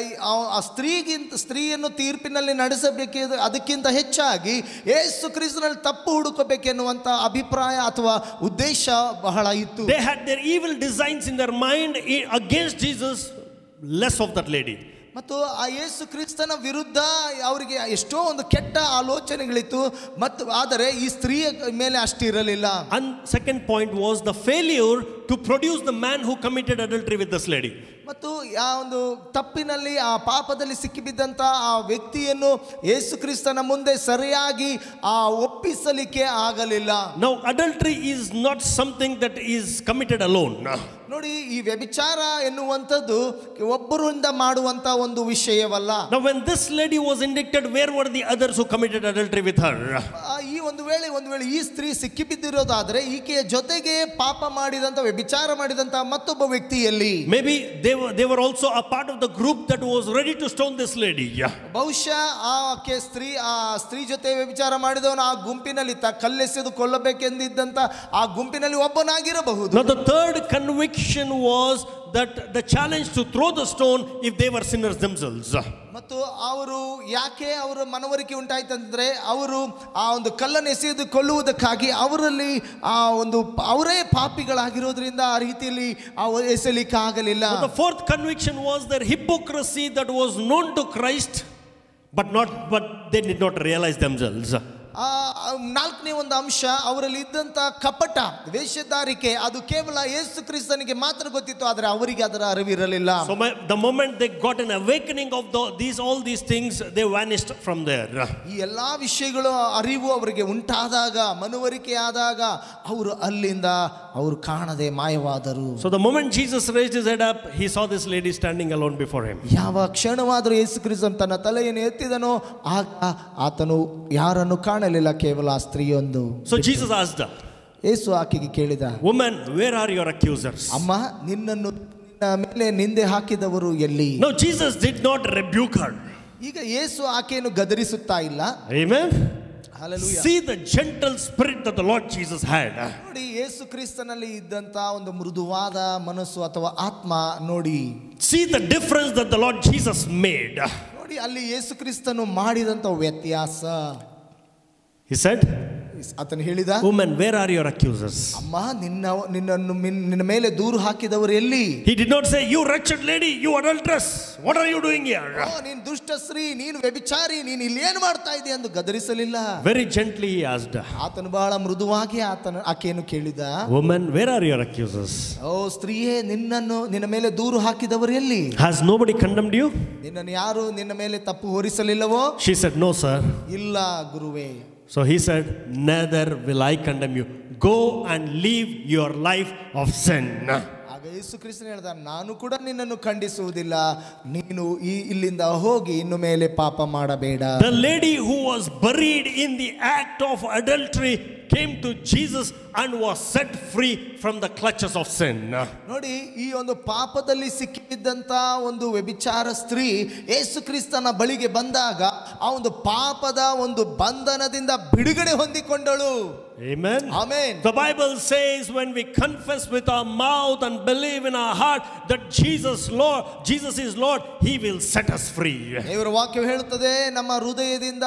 ಆ ಸ್ತ್ರೀಗಿಂತ ಸ್ತ್ರೀಯನ್ನು ತೀರ್ಪಿನಲ್ಲಿ ನಡೆಸಬೇಕಿದೆ ಅದಕ್ಕಿಂತ ಹೆಚ್ಚಾಗಿ ಯೇಸು ಕ್ರಿಸ್ತನಲ್ಲಿ ತಪ್ಪು ಹುಡುಕಬೇಕೆನ್ನುವಂತ ಅಭಿಪ್ರಾಯ ಅಥವಾ ಉದ್ದೇಶ ಬಹಳ ಇತ್ತು. They had their evil designs in their mind against Jesus, less of that lady. ಮತ್ತು ಆ ಯೇಸು ಕ್ರಿಸ್ತನ ವಿರುದ್ಧ ಅವರಿಗೆ ಎಷ್ಟೋ ಒಂದು ಕೆಟ್ಟ ಆಲೋಚನೆಗಳಿತ್ತು, ಮತ್ತು ಆದರೆ ಈ ಸ್ತ್ರೀಯ ಮೇಲೆ ಅಷ್ಟಿರಲಿಲ್ಲ. And second point was the failure to produce the man who committed adultery with this lady. ಮತ್ತು ಆ ಒಂದು ತಪ್ಪಿನಲ್ಲಿ ಆ ಪಾಪದಲ್ಲಿ ಸಿಕ್ಕಿಬಿದ್ದಂತ ಆ ವ್ಯಕ್ತಿಯನ್ನು ಯೇಸು ಕ್ರಿಸ್ತನ ಮುಂದೆ ಸರಿಯಾಗಿ ಆ ಒಪ್ಪಿಸಲಿಕ್ಕೆ ಆಗಲಿಲ್ಲ. Now adultery is not something that is committed alone. ನೋಡಿ, ಈ ವ್ಯಭಿಚಾರ ಎನ್ನುವಂಥದ್ದು ಒಬ್ಬರಿಂದ ಮಾಡುವಂತ ಒಂದು ವಿಷಯವಲ್ಲ. Now when this lady was indicted, where were the others who committed adultery with her? ಈ ಒಂದು ವೇಳೆ ಒಂದು ವೇಳೆ ಈ ಸ್ತ್ರೀ ಸಿಕ್ಕಿಬಿದ್ದಿರೋದಾದ್ರೆ ಈಕೆಯ ಜೊತೆಗೆ ಪಾಪ ಮಾಡಿದಂತ ವ್ಯಭಿಚಾರ ಮಾಡಿದಂತ ಮತ್ತೊಬ್ಬ ವ್ಯಕ್ತಿಯಲ್ಲಿ maybe they were they were also a part of the group that was ready to stone this lady. ಬಹುಶಃ ಆಕೆ ಸ್ತ್ರೀ ಆ ಸ್ತ್ರೀ ಜೊತೆ ವ್ಯಭಿಚಾರ ಮಾಡಿದವನು ಆ ಗುಂಪಿನಲ್ಲಿ ತ ಕಲ್ಲೆಸೆದು ಕೊಲ್ಲಬೇಕೆಂದಿದ್ದಂತ ಆ ಗುಂಪಿನಲ್ಲಿ ಒಬ್ಬನಾಗಿರಬಹುದು. Now the third conviction was that the challenge to throw the stone if they were sinners themselves. ಮತ್ತು ಅವರು ಯಾಕೆ ಅವರ ಮನವರಿಕೆ ಉಂಟಾಯ್ತಂದ್ರೆ ಅವರು ಆ ಒಂದು ಕಲ್ಲನ್ನು ಎಸೆದು ಕೊಲ್ಲುವುದಕ್ಕಾಗಿ ಅವರಲ್ಲಿ ಆ ಒಂದು ಅವರೇ ಪಾಪಿಗಳಾಗಿರೋದ್ರಿಂದ ಆ ರೀತಿಯಲ್ಲಿ ಎಸೆಲಿಕ್ಕೆ ಆಗಲಿಲ್ಲ. The fourth conviction was their hypocrisy that was known to Christ, but not but they did not realize themselves. ನಾಲ್ಕನೇ ಒಂದು ಅಂಶ, ಅವರಲ್ಲಿ ಇದ್ದಂತ ಕಪಟ ವೇಷಧಾರಿಕೆ ಅದು ಕೇವಲ ಯೇಸು ಕ್ರಿಸ್ತನಿಗೆ ಮಾತ್ರ ಗೊತ್ತಿತ್ತು, ಆದರೆ ಅವರಿಗೆ ಅದರ ಅರಿವಿರಲಿಲ್ಲ. So my, the moment they got an awakening of the, these all these things, they vanished from there. ಈ ಎಲ್ಲಾ ವಿಷಯಗಳು ಅರಿವು ಅವರಿಗೆ ಉಂಟಾದಾಗ, ಮನವರಿಕೆ ಆದಾಗ ಅವರು ಅಲ್ಲಿಂದ ಅವರು ಕಾಣದೆ ಮಾಯವಾದರು. So the moment Jesus raised his head up, he saw this lady standing alone before him. ಯಾವ ಕ್ಷಣವಾದರೂ ಯೇಸು ಕ್ರಿಸ್ತನು ತನ್ನ ತಲೆಯನ್ನು ಎತ್ತಿದನೋ ಆಗ ಆತನು ಯಾರನ್ನು ಕಾಣಲಿಲ್ಲ, ಕೇವಲ ಆ ಸ್ತ್ರೀಯೊಂದು. So Jesus asked her, ಯೇಸು ಆಕೆಗೆ ಕೇಳಿದ, woman, where are your accusers? ಅಮ್ಮ, ನಿನ್ನನ್ನು ನಿನ್ನ ಮೇಲೆ ನಿಂದೆ ಹಾಕಿದವರು ಎಲ್ಲಿ? No, Jesus did not rebuke her. ಈಗ ಯೇಸು ಆಕೆಯನ್ನು ಗದರಿಸುತ್ತಾ ಇಲ್ಲ. Amen. Hallelujah. See the gentle spirit that the Lord Jesus had. ನೋಡಿ, ಯೇಸು ಕ್ರಿಸ್ತನಲ್ಲಿ ಇದ್ದಂತ ಒಂದು ಮೃದುವಾದ ಮನಸ್ಸು ಅಥವಾ ಆತ್ಮ ನೋಡಿ. See the difference that the Lord Jesus made. ನೋಡಿ, ಅಲ್ಲಿ ಯೇಸು ಕ್ರಿಸ್ತನು ಮಾಡಿದಂತ ವ್ಯತ್ಯಾಸ. He said, ಆತನು ಹೇಳಿದ, woman, where are your accusers? ಅಮ್ಮ, ನಿನ್ನ ನಿನ್ನನ್ನು ನಿನ್ನ ಮೇಲೆ ದೂರು ಹಾಕಿದವರು ಎಲ್ಲಿ? He did not say, you wretched lady, you adulteress, what are you doing here? ಓ, ನೀನು ದುಷ್ಟ ಸ್ತ್ರೀ, ನೀನು ವ್ಯಭಿಚಾರಿ, ನೀನು ಇಲ್ಲಿ ಏನು ಮಾಡ್ತಾ ಇದೀಯ ಎಂದು ಗದರಿಸಲಿಲ್ಲ. Very gently he asked. ಆತನು ಬಹಳ ಮೃದುವಾಗಿ ಆತನ ಆಕೆಯನ್ನು ಕೇಳಿದ, woman, where are your accusers? ಓ ಸ್ತ್ರೀಯೇ, ನಿನ್ನನ್ನು ನಿನ್ನ ಮೇಲೆ ದೂರು ಹಾಕಿದವರು ಎಲ್ಲಿ? Has nobody condemned you? ನಿನ್ನನ್ನು ಯಾರು ನಿನ್ನ ಮೇಲೆ ತಪ್ಪು ಹೊರಿಸಲಿಲ್ಲವೋ? She said, no sir. ಇಲ್ಲ ಗುರುವೇ. So he said, neither will I condemn you. Go and live your life of sin. ಆಗ ಯೇಸು ಕ್ರಿಸ್ತನು ಹೇಳಿದ, ನಾನು ಕೂಡ ನಿನ್ನನ್ನು ಖಂಡಿಸುವುದಿಲ್ಲ, ನೀನು ಈ ಇಲ್ಲಿಂದ ಹೋಗಿ ಇನ್ನು ಮೇಲೆ ಪಾಪ ಮಾಡಬೇಡ. The lady who was buried in the act of adultery came to Jesus and was set free from the clutches of sin. ನೋಡಿ, ಈ ಒಂದು ಪಾಪದಲ್ಲಿ ಸಿಕ್ಕಿಬಿದ್ದಂತ ಒಂದು ವ್ಯಭಿಚಾರ ಸ್ತ್ರೀ ಯೇಸು ಕ್ರಿಸ್ತನ ಬಳಿಗೆ ಬಂದಾಗ ಆ ಒಂದು ಪಾಪದ ಒಂದು ಬಂಧನದಿಂದ ಬಿಡುಗಡೆ ಹೊಂದಿಕೊಂಡಳು. Amen. Amen. The Bible says when we confess with our mouth and believe in our heart that Jesus Lord, Jesus is Lord, he will set us free. ದೇವರ ವಾಕ್ಯವು ಹೇಳುತ್ತದೆ, ನಮ್ಮ ಹೃದಯದಿಂದ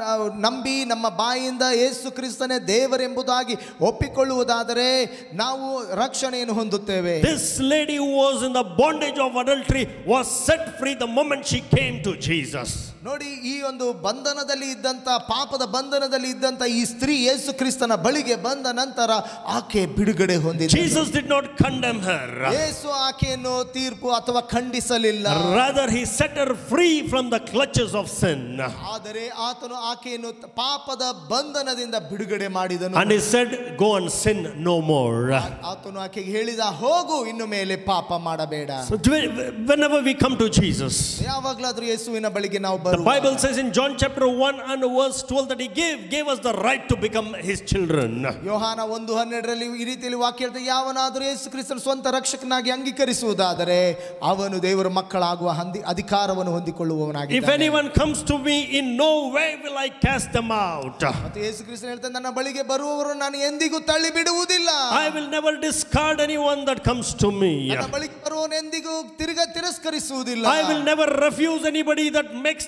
ನಂಬಿ ನಮ್ಮ ಬಾಯಿಯಿಂದ ಯೇಸು ಕ್ರಿಸ್ತನೇ ದೇವರೆಂಬುದಾಗಿ ಒಪ್ಪಿಕೊಳ್ಳುವುದಾದರೆ ನಾವು ರಕ್ಷಣೆಯನ್ನು ಹೊಂದುತ್ತೇವೆ. This lady who was in the bondage of adultery was set free the moment she came to Jesus. ನೋಡಿ, ಈ ಒಂದು ಬಂಧನದಲ್ಲಿ ಇದ್ದಂತ ಪಾಪದ ಬಂಧನದಲ್ಲಿ ಇದ್ದಂತ ಈ ಸ್ತ್ರೀ ಯೇಸು ಕ್ರಿಸ್ತನ ಬಳಿಗೆ ಬಂದ ನಂತರ ಆಕೆ ಬಿಡುಗಡೆ ಹೊಂದಿದಳು. Jesus did not condemn her. ಯೇಸು ಆಕೆಯನ್ನು ತೀರ್ಪು ಅಥವಾ ಖಂಡಿಸಲಿಲ್ಲ. Rather he set her free from the clutches of sin. ಆದರೆ ಆತನು ಆಕೆಯನ್ನು ಪಾಪದ ಬಂಧನದಿಂದ ಬಿಡುಗಡೆ ಮಾಡಿದನು. And he said, go and sin no more. ಆತನು ಆಕೆಗೆ ಹೇಳಿದ, ಹೋಗು, ಇನ್ನು ಮೇಲೆ ಪಾಪ ಮಾಡಬೇಡ. So whenever we come to Jesus, ಯಾವಾಗಲಾದರೂ ಯೇಸುವಿನ ಬಳಿಗೆ ನಾವು the Bible says in John chapter one and verse twelve that he gave gave us the right to become his children. ಯೋಹಾನ ಒಂದು ಹನ್ನೆರಡರಲ್ಲಿ ಈ ರೀತಿಯಲ್ಲಿ ವಾಕ್ಯ ಹೇಳ್ತದೆ, ಯಾವನಾದರೂ ಯೇಸು ಕ್ರಿಸ್ತನ ಸ್ವಂತ ರಕ್ಷಕನಾಗಿ ಅಂಗೀಕರಿಸುವುದಾದರೆ ಅವನು ದೇವರ ಮಕ್ಕಳಾಗುವ ಅಧಿಕಾರವನ್ನು ಹೊಂದಿಕೊಳ್ಳುವವನಾಗಿದ್ದಾನೆ. If anyone comes to me, in no way will I cast them out. ಮತ್ತು ಯೇಸು ಕ್ರಿಸ್ತನು ಹೇಳ್ತಾನೆ, ನನ್ನ ಬಳಿಗೆ ಬರುವವರು ನಾನು ಎಂದಿಗೂ ತಳ್ಳಿ ಬಿಡುವುದಿಲ್ಲ. I will never discard anyone that comes to me. ನನ್ನ ಬಳಿಗೆ ಬರುವವನು ಎಂದಿಗೂ ತಿರುಗ ತಿರಸ್ಕರಿಸುವುದಿಲ್ಲ. I will never refuse anybody that makes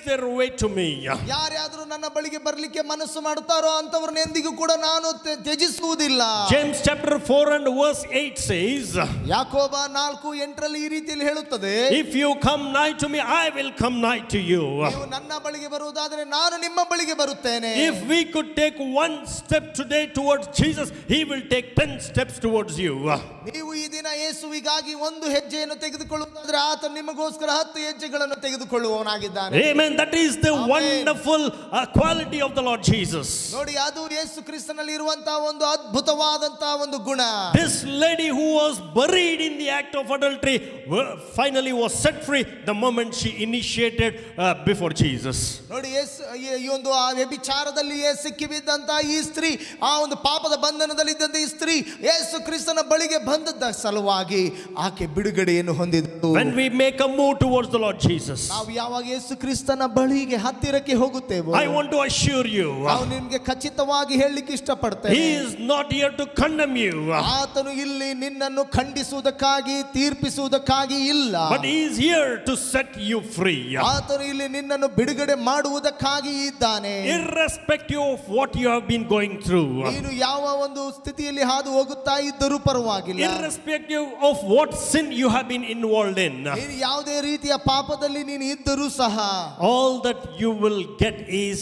their way to me. ಯಾರ್ಯಾದರೂ ನನ್ನ ಬಳಿಗೆ ಬರಲಿಕ್ಕೆ ಮನಸ್ಸು ಮಾಡುತ್ತಾರೋ ಅಂತವರನ್ನ ಎಂದಿಗೂ ಕೂಡ ನಾನು ತ್ಯಜಿಸುವುದಿಲ್ಲ. James chapter four and verse eight says, ಯಾಕೋಬ ನಾಲ್ಕು ಎಂಟರಲ್ಲಿ ಈ ರೀತಿಯಲ್ಲಿ ಹೇಳುತ್ತದೆ, if you come nigh to me, I will come nigh to you. ನೀವು ನನ್ನ ಬಳಿಗೆ ಬರುವುದಾದರೆ ನಾನು ನಿಮ್ಮ ಬಳಿಗೆ ಬರುತ್ತೇನೆ. If we could take one step today towards Jesus, he will take ten steps towards you. ನೀವು ಈ ದಿನ ಯೇಸುವಿಗಾಗಿ ಒಂದು ಹೆಜ್ಜೆಯನ್ನು ತೆಗೆದುಕೊಳ್ಳುವುದಾದರೆ ಆತ ನಿಮಗೋಸ್ಕರ ಹತ್ತು ಹೆಜ್ಜೆಗಳನ್ನು ತೆಗೆದುಕೊಳ್ಳುವವನಾಗಿದ್ದಾನೆ. Amen. That is the Amen. wonderful uh, quality of the Lord Jesus. ನೋಡಿ, ಅದು ಯೇಸು ಕ್ರಿಸ್ತನಲ್ಲಿ ಇರುವಂತಹ ಒಂದು ಅದ್ಭುತವಾದಂತಹ ಒಂದು ಗುಣ. This lady who was buried in the act of adultery finally was set free the moment she initiated uh, before Jesus. ನೋಡಿ, ಈ ಒಂದು ವ್ಯಭಿಚಾರದಲ್ಲಿಯೇ ಸಿಕ್ಕಿಬಿದ್ದಂತಹ ಈ ಸ್ತ್ರೀ, ಆ ಒಂದು ಪಾಪದ ಬಂಧನದಲ್ಲಿ ಇದ್ದಂತ ಈ ಸ್ತ್ರೀ ಯೇಸು ಕ್ರಿಸ್ತನ ಬಳಿಗೆ ಬಂದದ್ದ ಸಲುವಾಗಿ ಆಕೆ ಬಿಡುಗಡೆಯನ್ನು ಹೊಂದಿದಳು. When we make a move towards the Lord Jesus, ನಾವು ಯಾವಾಗ ಯೇಸು ಕ್ರಿಸ್ತನ ಬಳಿಗೆ ಹತ್ತಿರಕ್ಕೆ ಹೋಗುತ್ತೇವೋ, I want to assure you, ನಾವು ನಿಮಗೆ ಖಚಿತವಾಗಿ ಹೇಳಲಿಕ್ಕೆ ಇಷ್ಟಪಡ್ತೇನೆ, he is not here to condemn you. ಆತನು ಇಲ್ಲಿ ನಿನ್ನನ್ನು ಖಂಡಿಸುವುದಕ್ಕಾಗಿ ತೀರ್ಪಿಸುವುದಕ್ಕಾಗಿ ಇಲ್ಲ, but he is here to set you free. ಆತನು ಇಲ್ಲಿ ನಿನ್ನನ್ನು ಬಿಡುಗಡೆ ಮಾಡುವುದಕ್ಕಾಗಿ ಇದ್ದಾನೆ. Irrespective of what you have been going through, ನೀನು ಯಾವ ಒಂದು ಸ್ಥಿತಿಯಲ್ಲಿ ಹಾದು ಹೋಗುತ್ತಾ ಇದ್ದರೂ ಪರವಾಗಿಲ್ಲ, irrespective of what sin you have been involved in, ನೀನು ಯಾವುದೇ ರೀತಿಯ ಪಾಪದಲ್ಲಿ ನೀನು ಇದ್ದರೂ ಸಹ, all that you will get is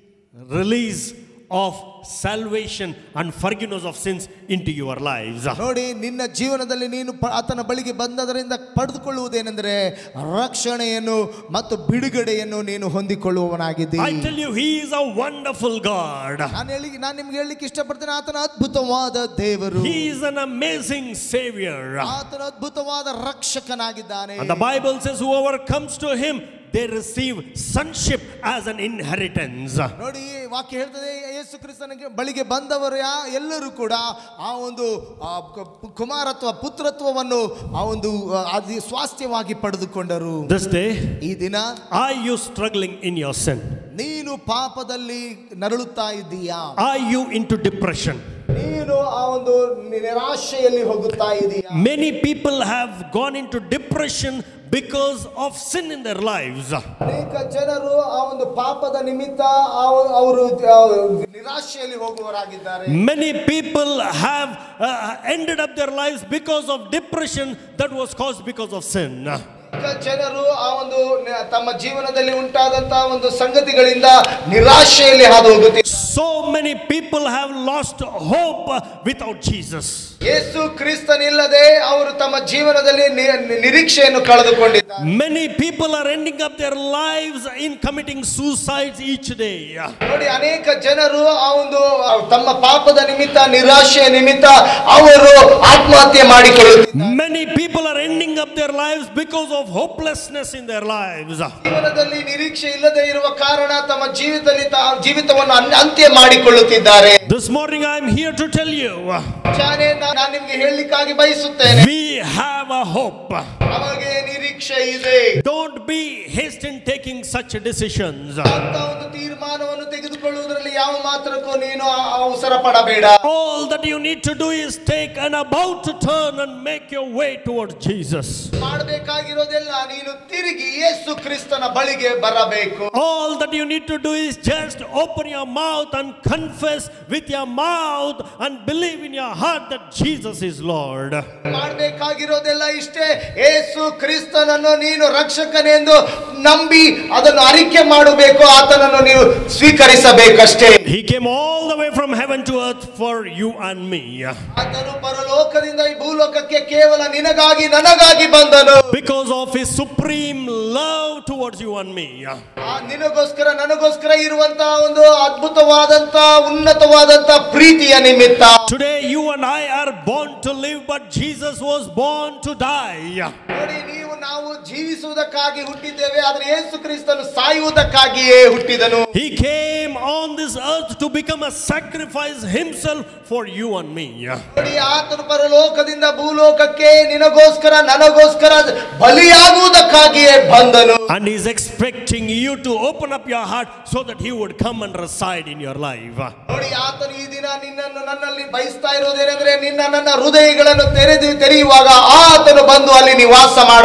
release of salvation and forgiveness of sins into your lives. ನೋಡಿ, ನಿನ್ನ ಜೀವನದಲ್ಲಿ ನೀನು ಆತನ ಬಳಿಗೆ ಬಂದದರಿಂದ ಪಡೆದುಕೊಳ್ಳುವುದೇನೆಂದರೆ ರಕ್ಷಣೆಯನ್ನು ಮತ್ತು ಬಿಡುಗಡೆಯನ್ನು ನೀನು ಹೊಂದಿಕೊಳ್ಳುವವನಾಗಿದ್ದೀ. I tell you, he is a wonderful God. ನಾನು ಹೇಳಿ ನಾನು ನಿಮಗೆ ಹೇಳಲಿಕ್ಕೆ ಇಷ್ಟಪಡ್ತೇನೆ, ಆತನ ಅದ್ಭುತವಾದ ದೇವರು. He is an amazing savior. ಆತನ ಅದ್ಭುತವಾದ ರಕ್ಷಕನಾಗಿದ್ದಾನೆ. And the Bible says whoever comes to him, they receive sonship as an inheritance. ನೋಡಿ, ವಾಕ್ಯ ಹೇಳ್ತದೆ, ಯೇಸು ಕ್ರಿಸ್ತನಿಗೆ ಬಳಿಗೆ ಬಂದವರು ಎಲ್ಲರೂ ಕೂಡ ಆ ಒಂದು ಕುಮಾರತ್ವ ಪುತ್ರತ್ವವನ್ನು ಆ ಒಂದು ಸ್ವಾಸ್ಥ್ಯವಾಗಿ ಪಡೆದುಕೊಂಡರು. This day, ಈ ದಿನ, are you struggling in your sin? ನೀನು ಪಾಪದಲ್ಲಿ ನರಳುತ್ತಾ ಇದ್ದೀಯಾ? Are you into depression? ನೀನು ಆ ಒಂದು ನಿರಾಶೆಯಲ್ಲಿ ಹೋಗುತ್ತಾ ಇದೀಯಾ? Many people have gone into depression because of sin in their lives. ಅನೇಕ ಜನರು ಆ ಒಂದು ಪಾಪದ ನಿಮಿತ್ತ ಅವರು ನಿರಾಶೆಯಲ್ಲಿ ಹೋಗುವವರಾಗಿದ್ದಾರೆ. Many people have uh, ended up their lives because of depression that was caused because of sin. ಜನರು ಆ ಒಂದು ತಮ್ಮ ಜೀವನದಲ್ಲಿ ಉಂಟಾದಂತಹ ಒಂದು ಸಂಗತಿಗಳಿಂದ ನಿರಾಶೆಯಲ್ಲಿ ಹಾದು ಹೋಗುತ್ತಾರೆ. So many people have lost hope without Jesus. ಯೇಸು ಕ್ರಿಸ್ತನಿಲ್ಲದೆ ಅವರು ತಮ್ಮ ಜೀವನದಲ್ಲಿ ನಿರೀಕ್ಷೆಯನ್ನು ಕಳೆದುಕೊಂಡಿದ್ದಾರೆ. Many people are ending up their lives in committing suicides each day. ನೋಡಿ, ಅನೇಕ ಜನರು ಆ ಒಂದು ತಮ್ಮ ಪಾಪದ ನಿಮಿತ್ತ ನಿರಾಶೆಯ ನಿಮಿತ್ತ ಅವರು ಆತ್ಮಹತ್ಯೆ ಮಾಡಿಕೊಳ್ಳುತ್ತಿದ್ದಾರೆ. Many people are ending up their lives because of hopelessness in their lives. ಜೀವನದಲ್ಲಿ ನಿರೀಕ್ಷೆ ಇಲ್ಲದೆ ಇರುವ ಕಾರಣ ತಮ್ಮ ಜೀವಿತದಲ್ಲಿ ಜೀವಿತವನ್ನು ಅಂತ್ಯ ಮಾಡಿಕೊಳ್ಳುತ್ತಿದ್ದಾರೆ. This morning I am here to tell you, ನಾನು ನಿಮಗೆ ಹೇಳಲಿಕ್ಕಾಗಿ ಬಯಸುತ್ತೇನೆ, we have a hope. ನಮಗೆ ನಿರೀಕ್ಷೆ ಇದೆ. Don't be hasty in taking such decisions. ಅಂತ ಒಂದು ತೀರ್ಮಾನವನ್ನು ತೆಗೆದುಕೊಳ್ಳುವುದರಲ್ಲಿ ಯಾವ ಮಾತ್ರಕ್ಕೂ ನೀನು ಅವಸರ ಪಡಬೇಡ. All that you need to do is take an about to turn and make your way towards Jesus. ಮಾಡಬೇಕಾಗಿರೋದೆಲ್ಲ ನೀನು ತಿರುಗಿ ಯೇಸು ಕ್ರಿಸ್ತನ ಬಳಿಗೆ ಬರಬೇಕು. All that you need to do is just open your mouth and confess with your mouth and believe in your heart that Jesus is Lord. ಮಾಡಬೇಕಾಗಿರೋದೆಲ್ಲ ಇಷ್ಟೇ, ಯೇಸು ಕ್ರಿಸ್ತನನ್ನು ನೀನು ರಕ್ಷಕನೆಂದು ನಂಬಿ ಅದನ್ನು ಅರಿಕೆ ಮಾಡಬೇಕು, ಆತನನ್ನು ನೀವು ಸ್ವೀಕರಿಸಬೇಕಷ್ಟೇ. He came all the way from heaven to earth for you and me. ಆತನು ಪರಲೋಕದಿಂದ ಈ ಭೂಲೋಕಕ್ಕೆ ಕೇವಲ ನಿನಗಾಗಿ ನನಗಾಗಿ ಬಂದನು. Because of his supreme love towards you and me. ನಿನಗೋಸ್ಕರ ನನಗೋಸ್ಕರ ಇರುವಂತಹ ಒಂದು ಅದ್ಭುತವಾದಂತಹ ಉನ್ನತವಾದಂತಹ ಪ್ರೀತಿಯ ನಿಮಿತ್ತ. Today you and I are born to live, but Jesus was born to die. ನೋಡಿ, ನೀವು ನಾವು ಜೀವಿಸುವುದಕ್ಕಾಗಿ ಹುಟ್ಟಿದ್ದೇವೆ, ಆದರೆ ಯೇಸು ಕ್ರಿಸ್ತನು ಸಾಯುವುದಕ್ಕಾಗಿಯೇ ಹುಟ್ಟಿದನು. He came on this earth to become a sacrifice himself for you and me. ನೋಡಿ, ಆತನು ಪರಲೋಕದಿಂದ ಭೂಲೋಕಕ್ಕೆ ನಿನಗೋಸ್ಕರ ನನಗೋಸ್ಕರ ಬಲಿಯಾಗುವುದಕ್ಕಾಗಿಯೇ ಬಂದನು. And he is expecting you to open up your heart so that he would come and reside in your life. ನೋಡಿ, ಆತನು ಈ ದಿನ ನಿನ್ನನ್ನು ನನ್ನಲ್ಲಿ ಬಯಸ್ತಾ ಇರೋದೇನೆಂದ್ರೆ ನಿನ್ನ ನನ್ನ ಹೃದಯಗಳನ್ನು ತೆರೆದು ತೆರೆಯುವಾಗ ಆತನು ಬಂದು ಅಲ್ಲಿ ನಿವಾಸ ಮಾಡಬೇಕು.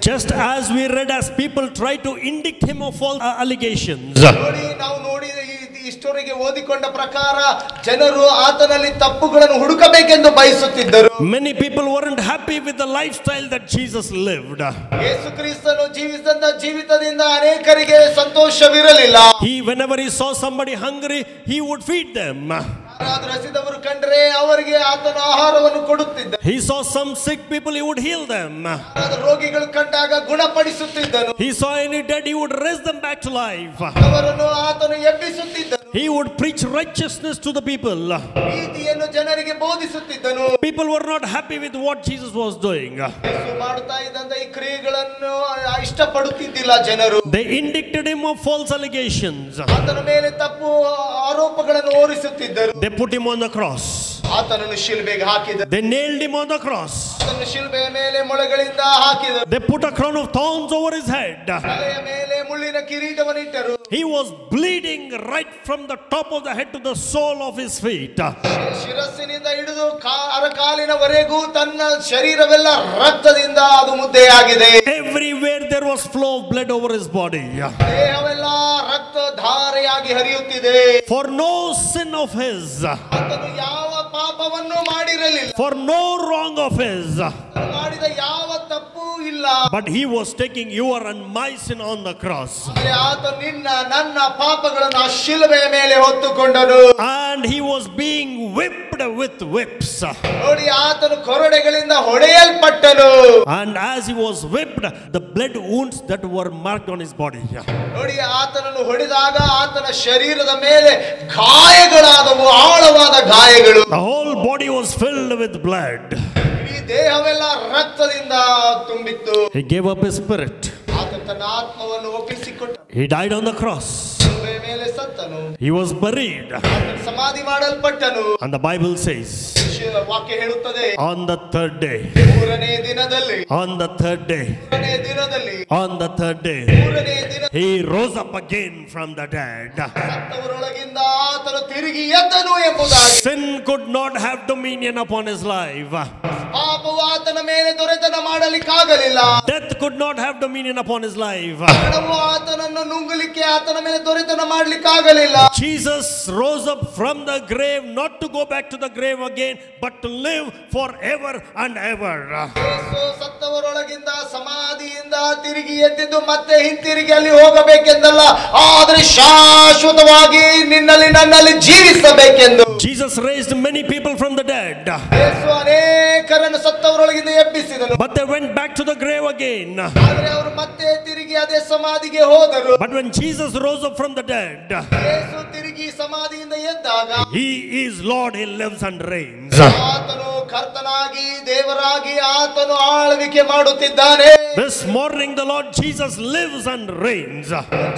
Just as we read, as people try to indict him of false uh, allegations. ನೋಡಿ ನಾವು ನೋಡಿದ ಇಷ್ಟವರೆಗೆ ಓದಿಕೊಂಡ ಪ್ರಕಾರ ಜನರು ಆತನಲ್ಲಿ ತಪ್ಪುಗಳನ್ನು ಹುಡುಕಬೇಕೆಂದು ಬಯಸುತ್ತಿದ್ದರು. Many people weren't happy with the lifestyle that Jesus lived. ಯೇಸು ಕ್ರಿಸ್ತನು ಜೀವಿಸಿದ ಜೀವಿತದಿಂದ ಅನೇಕರಿಗೆ ಸಂತೋಷವಿರಲಿಲ್ಲ. He, whenever he saw somebody hungry, he would feed them. ಯಾರಾದರೂ ಹಸಿದವರು ಕಂಡರೆ ಅವರಿಗೆ ಆತನು ಆಹಾರವನ್ನು ಕೊಡುತ್ತಿದ್ದ. He saw some sick people, he would heal them. ಯಾರಾದರೂ ರೋಗಿಗಳು ಕಂಡಾಗ ಗುಣಪಡಿಸುತ್ತಿದ್ದನು. He saw any dead, he would raise them back to life. ಅವರನ್ನು ಆತನು ಎಬ್ಬಿಸುತ್ತಿದ್ದನು. He would preach righteousness to the people. ನೀತಿಯನ್ನು ಜನರಿಗೆ ಬೋಧಿಸುತ್ತಿದ್ದನು. People were not happy with what Jesus was doing. ಯೇಸು ಮಾಡುತ್ತಾ ಇದ್ದಂತ ಈ ಕ್ರಿಯೆಗಳನ್ನು ಇಷ್ಟಪಡುತ್ತಿದ್ದಿಲ್ಲ ಜನರು. They indicted him of false allegations. ಆತನ ಮೇಲೆ ತಪ್ಪು ಆರೋಪಗಳನ್ನು ಹೊರಿಸುತ್ತಿದ್ದರು. They put him on the cross. ಆತನನ್ನು ಶಿಲುಬೆಗೆ ಹಾಕಿದರು. They nailed him on the cross. ಆತನನ್ನು ಶಿಲುಬೆಯ ಮೇಲೆ ಮೊಳೆಗಳಿಂದ ಹಾಕಿದರು. They put a crown of thorns over his head. ತಲೆಯ ಮೇಲೆ ಮುಳ್ಳಿನ ಕಿರೀಟವನ್ನು ಇಟ್ಟರು. He was bleeding right from the top of the head to the sole of his feet. ಶಿರಸ್ಸಿನಿಂದ ಹಿಡಿದು ಅರಕಾಲಿನವರೆಗೂ ತನ್ನ ಶರೀರವೆಲ್ಲ ರಕ್ತದಿಂದ ಅದು ಮುದ್ದೆಯಾಗಿದೆ. Everywhere there was flow of blood over his body. ದೇಹವೆಲ್ಲ ರಕ್ತ ಧಾರೆಯಾಗಿ ಹರಿಯುತ್ತಿದೆ. For no sin of his, ಆತನು ಯಾವ ಪಾಪವನ್ನು ಮಾಡಿರಲಿಲ್ಲ. for no wrong of his, ಮಾಡಿದ ಯಾವ ತಪ್ಪು ಇಲ್ಲ. but he was taking your and my sin on the cross. ಆತ ನಿನ್ನ ನನ್ನ ಪಾಪಗಳನ್ನು ಆ ಶಿಲುಬೆಯ ಮೇಲೆ ಹೊತ್ತುಕೊಂಡನು. And he was being whipped with whips. ನೋಡಿ ಆತನು ಕೊರಡೆಗಳಿಂದ ಹೊಡೆಯಲ್ಪಟ್ಟನು. And as he was whipped, the blood wounds that were marked on his body. ನೋಡಿ ಆತನನ್ನು ಹೊಡೆದಾಗ ಆತನ ಶರೀರದ ಮೇಲೆ ಗಾಯಗಳಾದವು, ಆಳವಾದ ಗಾಯಗಳು. The whole body was filled with blood. ಈ ದೇಹವೆಲ್ಲ ರಕ್ತದಿಂದ ತುಂಬಿತ್ತು. He gave up his spirit. ಆತನು ತನ್ನ ಆತ್ಮವನ್ನು ಒಪ್ಪಿಸಿಕೊಟ್ಟ. He died on the cross. ಶಿಲುಬೆಯ ಮೇಲೆ ಸತ್ತನು. He was buried. ಆತನು ಸಮಾಧಿ ಮಾಡಲ್ಪಟ್ಟನು. And the Bible says, ವಾಕ್ಯ ಹೇಳುತ್ತದೆ, on the third day, ಮೂರನೇ ದಿನದಲ್ಲಿ, on the third day, ಮೂರನೇ ದಿನದಲ್ಲಿ, on the third day, ಮೂರನೇ ದಿನ he rose up again from the dead. ಸತ್ತವರೊಳಗಿಂದ ಆತನು ತಿರುಗಿ ಎದ್ದನು ಎಂಬುದಾಗಿ. Sin could not have dominion upon his life. ಪಾಪವು ಆತನ ಮೇಲೆ ದೊರೆತನ ಮಾಡಲಿಕ್ಕಾಗಲಿಲ್ಲ. Death could not have dominion upon his life. ಮರಣವು ಆತನನ್ನು ನುಂಗಲಿಕ್ಕೆ ಆತನ ಮೇಲೆ ದೊರೆತನ ಮಾಡಲಿಕ್ಕಾಗಲಿಲ್ಲ. Jesus rose up from the grave, not to go back to the grave again, but to live forever and ever. ಯೇಸು ಸತ್ತವರೊಳಗಿಂದ ಸಮಾಧಿಯಿಂದ ತಿರುಗಿ ಎದ್ದಿದ್ದು ಮತ್ತೆ ಹಿಂತಿರುಗಿ ಅಲ್ಲಿ ಹೋಗಬೇಕೆಂದಲ್ಲ, ಆದರೆ ಶಾಶ್ವತವಾಗಿ ನಿನ್ನಲ್ಲಿ ನನ್ನಲ್ಲಿ ಜೀವಿಸಬೇಕೆಂದು. Jesus raised many people from the dead. ಯೇಸು ಅನೇಕರನ್ನು ಸತ್ತವರೊಳಗಿಂದ ಎಬ್ಬಿಸಿದನು. But they went back to the grave again. ಆದರೆ ಅವರು ಮತ್ತೆ ತಿರುಗಿ ಅದೇ ಸಮಾಧಿಗೆ ಹೋದರು. But when Jesus rose up from the dead, ಯೇಸು ತಿರುಗಿ ಸಮಾಧಿಯಿಂದ ಎದ್ದಾಗ he is Lord, he lives and reigns. ಆತನು ಕರ್ತನಾಗಿ ದೇವರಾಗಿ ಆತನು ಆಳ್ವಿಕೆ ಮಾಡುತ್ತಿದ್ದಾನೆ. This morning the Lord Jesus lives and reigns.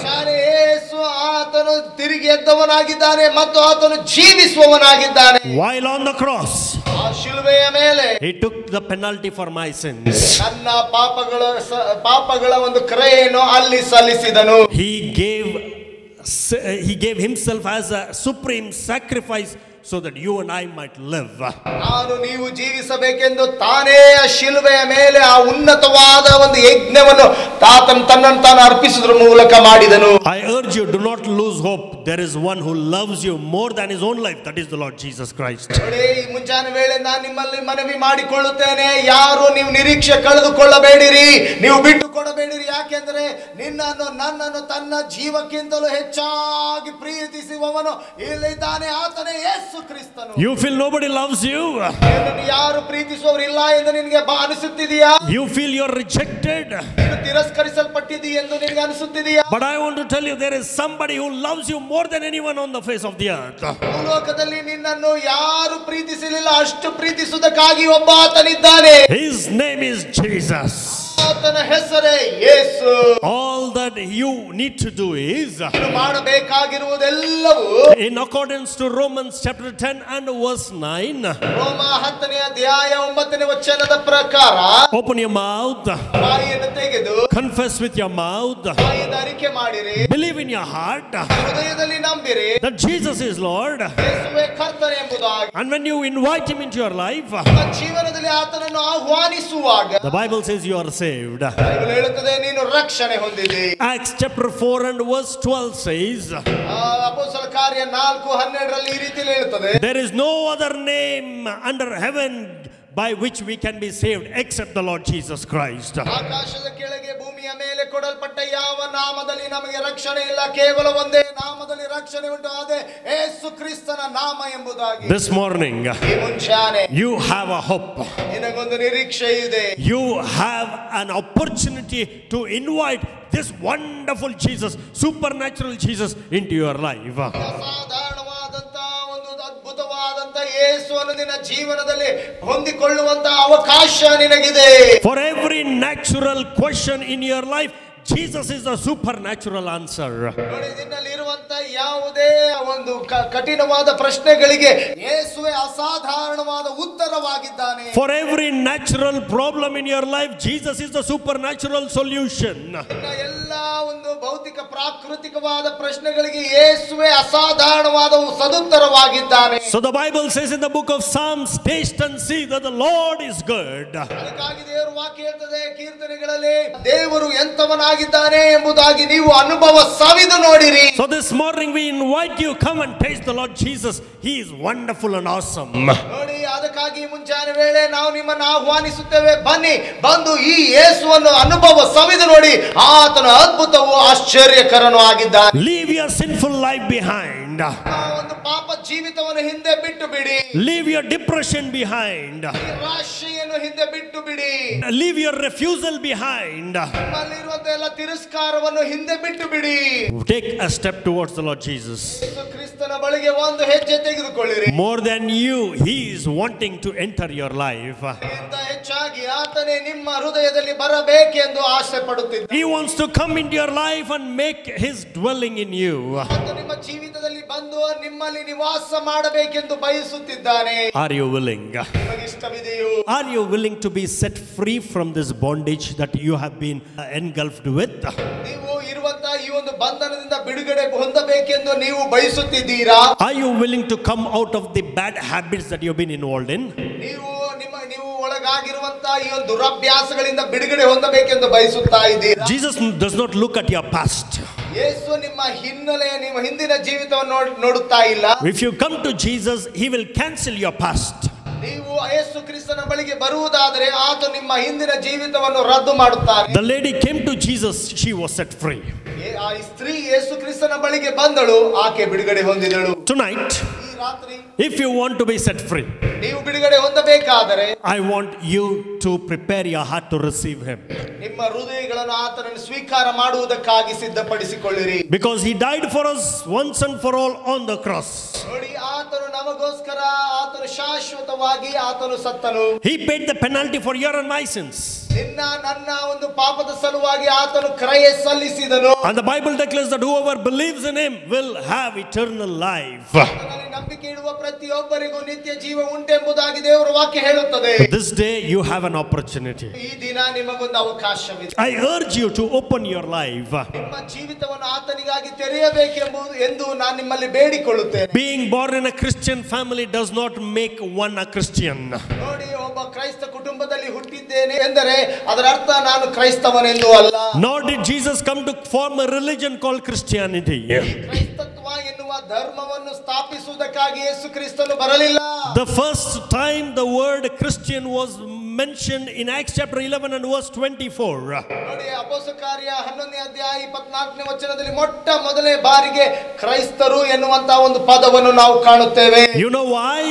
ಯೇಸು ಆತನು ತಿರುಗಿ ಎದ್ದವನಾಗಿದ್ದಾನೆ ಮತ್ತು ಆತನು ಜೀವಿಸುವವನಾಗಿದ್ದಾನೆ. While on the cross, ಆ ಶಿಲುಬೆಯ ಮೇಲೆ he took the penalty for my sins. ನನ್ನ ಪಾಪಗಳ ಪಾಪಗಳ ಒಂದು ಕ್ರಯೆಯನ್ನು ಅಲ್ಲಿ ಸಲ್ಲಿಸಿದನು. He gave he gave himself as a supreme sacrifice so that you and I might live. ನಾನು ನೀವು ಜೀವಿಸಬೇಕೆಂದು ತಾನೇ ಆ ಶಿಲುಬೆಯ ಮೇಲೆ ಆ ಉನ್ನತವಾದ ಒಂದು ಯಜ್ಞವನ್ನು ತಾತನ ತನ್ನನ್ನು ತಾನು ಅರ್ಪಿಸುವುದರ ಮೂಲಕ ಮಾಡಿದನು. I urge you, do not lose hope. There is one who loves you more than his own life. That is the Lord Jesus Christ. ನೋಡಿ, ಈ ಮುಂಜಾನೆ ವೇಳೆ ನಾನು ನಿಮ್ಮಲ್ಲಿ ಮನವಿ ಮಾಡಿಕೊಳ್ಳುತ್ತೇನೆ, ಯಾರು ನೀವು ನಿರೀಕ್ಷೆ ಕಳೆದುಕೊಳ್ಳಬೇಡಿರಿ, ನೀವು ಬಿಟ್ಟು ಕೊಡಬೇಡಿರಿ. ಯಾಕೆಂದ್ರೆ ನಿನ್ನನ್ನು ನನ್ನನ್ನು ತನ್ನ ಜೀವಕ್ಕಿಂತಲೂ ಹೆಚ್ಚಾಗಿ ಪ್ರೀತಿಸುವವನು ಇಲ್ಲಿದ್ದಾನೆ, ಆತನೇ ಯೇಸು ಕ್ರಿಸ್ತನು. You feel nobody loves you. ನಿನ್ನನ್ನು ಯಾರು ಪ್ರೀತಿಸುವವರಿಲ್ಲ ಎಂದು ನಿನಗೆ ಅನಿಸುತ್ತಿದೆಯಾ? You feel you're rejected. ನೀನು ತಿರಸ್ಕರಿಸಲ್ಪಟ್ಟಿದ್ದೀ ಎಂದು ನಿನಗೆ ಅನಿಸುತ್ತಿದೆಯಾ? But I want to tell you, there is somebody who loves you more than anyone on the face of the earth. ಭೂಲೋಕದಲ್ಲಿ ನಿನ್ನನ್ನು ಯಾರು ಪ್ರೀತಿಸಲಿಲ್ಲ, ಅಷ್ಟು ಪ್ರೀತಿಸುವುದಕ್ಕಾಗಿ ಒಬ್ಬ ಆತನಿದ್ದಾನೆ. His name is Jesus. ಆತನ ಹೆಸರೇ ಯೇಸು. All that you need to do is, ನೀನು ಮಾಡಬೇಕಾಗಿರುವುದೆಲ್ಲವೂ in accordance to Romans chapter ten and verse nine, ರೋಮ ಹತ್ತನೇ ಅಧ್ಯಾಯ ಒಂಬತ್ತನೇ ವಚನದ ಪ್ರಕಾರ, open your mouth, ಬಾಯಿಯನ್ನು ತೆಗೆದು confess with your mouth, ಬಾಯಿಂದ ಅರಿಕೆ ಮಾಡಿರಿ, believe in your heart ಹೃದಯದಲ್ಲಿ ನಂಬಿರಿ that Jesus is Lord, ಯೇಸುವೇ ಕರ್ತನೆ ಎಂಬುದಾಗಿ. and when you invite him into your life, ನಿಮ್ಮ ಜೀವನದಲ್ಲಿ ಆತನನ್ನು ಆಹ್ವಾನಿಸುವಾಗ the Bible says you are saved. saved. Bible ಹೇಳುತ್ತದೆ ನೀನು ರಕ್ಷಣೆ ಹೊಂದಿದೆ. Acts chapter four and verse twelve says, ಅಪೊಸ್ತಲ ಕಾರ್ಯ ನಾಲ್ಕು ಹನ್ನೆರಡರಲ್ಲಿ ಈ ರೀತಿಯಲ್ಲಿ ಹೇಳುತ್ತದೆ, there is no other name under heaven by which we can be saved except the Lord Jesus Christ. ಆಕಾಶದ ಕೆಳಗೆ ಭೂಮಿಯ ಮೇಲೆ ಕೊಡಲ್ಪಟ್ಟ ಯಾವ ನಾಮದಲ್ಲಿ ನಮಗೆ ರಕ್ಷಣೆ ಇಲ್ಲ, ಕೇವಲ ಒಂದೇ ನಾಮದಲ್ಲಿ ರಕ್ಷಣೆ ಉಂಟು, ಅದೇ ಯೇಸು ಕ್ರಿಸ್ತನ ನಾಮ ಎಂಬುದಾಗಿ. This morning ಈ ಮುಂಜಾನೆ you have a hope. ನಿನಗೊಂದು ನಿರೀಕ್ಷೆ ಇದೆ. You have an opportunity to invite this wonderful Jesus, supernatural Jesus into your life. ಅಸಾಧಾರಣವಾದಂತ ಒಂದು ಅದ್ಭುತವಾದಂತ ಯೇಸುವನ್ನು ನಿನ್ನ ಜೀವನದಲ್ಲಿ ಹೊಂದಿಕೊಳ್ಳುವಂತ ಅವಕಾಶ ನಿನಗಿದೆ. For every natural question in your life, Jesus is the supernatural answer. ನೋಡಿ, ನಿನ್ನಲ್ಲಿರುವಂತ ಯಾವುದೇ ಒಂದು ಕಠಿಣವಾದ ಪ್ರಶ್ನೆಗಳಿಗೆ ಯೇಸುವೇ ಅಸಾಧಾರಣವಾದ ಉತ್ತರವಾಗಿದ್ದಾನೆ. For every natural problem in your life, Jesus is the supernatural solution. ನಿನ್ನ ಎಲ್ಲಾ ಒಂದು ಭೌತಿಕ ಪ್ರಾಕೃತಿಕವಾದ ಪ್ರಶ್ನೆಗಳಿಗೆ ಯೇಸುವೇ ಅಸಾಧಾರಣವಾದ ಸದುತ್ತರವಾಗಿದ್ದಾನೆ. So the Bible says in the book of Psalms, taste and see that the Lord is good. ಅದಕ್ಕಾಗಿ ದೇವರ ವಾಕ್ಯ ಹೇಳ್ತದೆ ಕೀರ್ತನೆಗಳಲ್ಲಿ, ದೇವರು ಎಂತವನಾಗಿದ್ದಾನೆ ಎಂಬುದಾಗಿ ನೀವು ಅನುಭವ ಸವಿದು ನೋಡಿರಿ. So this morning we invite you, come and taste the Lord Jesus. He is wonderful and awesome. ನೋಡಿ, ಅದಕ್ಕಾಗಿ ಮುಂಜಾನೆ ವೇಳೆ ನಾವು ನಿಮ್ಮನ್ನು ಆಹ್ವಾನಿಸುತ್ತೇವೆ, ಬನ್ನಿ, ಬಂದು ಈ ಯೇಸುವನ್ನು ಅನುಭವ ಸವಿದು ನೋಡಿ. ಆತನ ಅದ್ಭುತವು ಆಶ್ಚರ್ಯಕರನು ಆಗಿದ್ದಾನೆ. Leave your sinful life behind. ಒಂದು ಪಾಪ ಜೀವಿತವನ್ನು ಹಿಂದೆ ಬಿಟ್ಟು ಬಿಡಿ. Leave your depression behind. ನಿರಾಶೆಯನ್ನು ಹಿಂದೆ ಬಿಟ್ಟು ಬಿಡಿ. Leave your refusal behind. ನಿಮ್ಮಲ್ಲಿರುವಂತ ಎಲ್ಲ ತಿರಸ್ಕಾರವನ್ನು ಹಿಂದೆ ಬಿಟ್ಟು ಬಿಡಿ. Take a step towards the Lord Jesus. ಯೇಸು ಕ್ರಿಸ್ತನ ಬಳಿಗೆ ಒಂದು ಹೆಜ್ಜೆ ತೆಗೆದುಕೊಳ್ಳಿರಿ. More than you, He is wanting to enter your life. ಇಂತ ಹೆಚ್ಚಾಗಿ ಆತನೇ ನಿಮ್ಮ ಹೃದಯದಲ್ಲಿ ಬರಬೇಕೆಂದು ಆಸೆ ಪಡುತ್ತಿದ್ದಾನೆ. He wants to come into your life and make His dwelling in you. ಆತ ನಿಮ್ಮ ಜೀವಿತದಲ್ಲಿ ಬಂದು ನಿಮ್ಮಲ್ಲಿ ನಿವಾಸ ಮಾಡಬೇಕೆಂದು ಬಯಸುತ್ತಿದ್ದಾನೆ. Are you willing? ನಿಮಗೆ ಇಷ್ಟವಿದೆಯೋ? Are you willing to be set free from this bondage that you have been engulfed with? ನೀವು ಇರುವಂತ ಈ ಒಂದು ಬಂಧನದಿಂದ ಬಿಡುಗಡೆ ಹೊಂದಬೇಕೆಂದು ನೀವು ಬಯಸುತ್ತಿದ್ದೀರಾ? Are you willing to come out of the bad habits that you've been involved in? ನೀವು ನಿಮ್ಮ ನೀವು ಒಳಗಾಗಿರುವಂತ ಈ ಒಂದು ದುರಭ್ಯಾಸಗಳಿಂದ ಬಿಡುಗಡೆ ಹೊಂದಬೇಕೆಂದು ಬಯಸುತ್ತಾ ಇದ್ದೀರಾ? Jesus does not look at your past. ಯೇಸು ನಿಮ್ಮ ಹಿನ್ನೆಲೆ, ನಿಮ್ಮ ಹಿಂದಿನ ಜೀವಿತವನ್ನು ನೋಡುತ್ತಾ ಇಲ್ಲ. If you come to Jesus, He will cancel your past. ನೀವು ಯೇಸು ಕ್ರಿಸ್ತನ ಬಳಿಗೆ ಬರುವುದಾದರೆ ಆತ ನಿಮ್ಮ ಹಿಂದಿನ ಜೀವಿತವನ್ನು ರದ್ದು ಮಾಡುತ್ತಾರೆ. The lady came to Jesus, she was set free. ಆ ಸ್ತ್ರೀ ಯೇಸು ಕ್ರಿಸ್ತನ ಬಳಿಗೆ ಬಂದಳು, ಆಕೆ ಬಿಡುಗಡೆ ಹೊಂದಿದಳು. Tonight, ಈ ರಾತ್ರಿ if you want to be set free, ನೀವು ಬಿಡುಗಡೆ ಹೊಂದಬೇಕಾದರೆ I want you to prepare your heart to receive Him. ನಿಮ್ಮ ಹೃದಯಗಳನ್ನು ಆತನನ್ನು ಸ್ವೀಕಾರ ಮಾಡುವುದಕ್ಕಾಗಿ ಸಿದ್ಧಪಡಿಸಿಕೊಳ್ಳಿರಿ. Because He died for us once and for all on the cross. ನೋಡಿ, ಆತನು ನಮಗೋಸ್ಕರ, ಆತನು ಶಾಶ್ವತವಾಗಿ ಆತನು ಸತ್ತನು. He paid the penalty for your and my sins. ನಿನ್ನ ನನ್ನ ಒಂದು ಪಾಪದ ಸಲುವಾಗಿ ಆತನು ಕ್ರಯ ಸಲ್ಲಿಸಿದನು. And the Bible declares that whoever believes in Him will have eternal life. ಆತನಲ್ಲಿ ನಂಬಿಕೆ ಇಡುವ ಪ್ರತಿಯೊಬ್ಬರಿಗೂ ನಿತ್ಯ ಜೀವ ಉಂಟೆಂಬುದಾಗಿ ದೇವರ ವಾಕ್ಯ ಹೇಳುತ್ತದೆ. This day you have an opportunity. ಈ ದಿನ ನಿಮಗೊಂದು ಅವಕಾಶವಿದೆ. I urge you to open your life. ನಿಮ್ಮ ಜೀವಿತವನ್ನು ಆತನಿಗಾಗಿ ತೆರೆಯಬೇಕೆಂಬುದು ಎಂದು ನಾನು ನಿಮ್ಮಲ್ಲಿ ಬೇಡಿಕೊಳ್ಳುತ್ತೇನೆ. Being born in a Christian family does not make one a Christian. ನೋಡಿ, ಒಬ್ಬ ಕ್ರೈಸ್ತ ಕುಟುಂಬದಲ್ಲಿ ಹುಟ್ಟಿದ್ದೇನೆ ಎಂದರೆ ಅದರ ಅರ್ಥ ನಾನು ಕ್ರೈಸ್ತವನೆಂದು ಅಲ್ಲ. Nor did Jesus come to form a religion called Christianity. ಕ್ರೈಸ್ತತ್ವ ಎನ್ನುವ ಧರ್ಮವನ್ನು ಸ್ಥಾಪಿಸುವುದಕ್ಕಾಗಿ ಯೇಸು ಕ್ರಿಸ್ತನು ಬರಲಿಲ್ಲ. The first time the word Christian was mentioned in Acts chapter eleven and verse twenty-four. ನೋಡಿ, ಅಪೊಸ್ತಲ ಕಾರ್ಯ ಹನ್ನೊಂದನೇ ಅಧ್ಯಾಯ ಇಪ್ಪತ್ನಾಲ್ಕನೇ ವಚನದಲ್ಲಿ ಮೊಟ್ಟ ಮೊದಲನೇ ಬಾರಿಗೆ ಕ್ರೈಸ್ತರು ಎನ್ನುವಂತ ಒಂದು ಪದವನ್ನು ನಾವು ಕಾಣುತ್ತೇವೆ. You know why?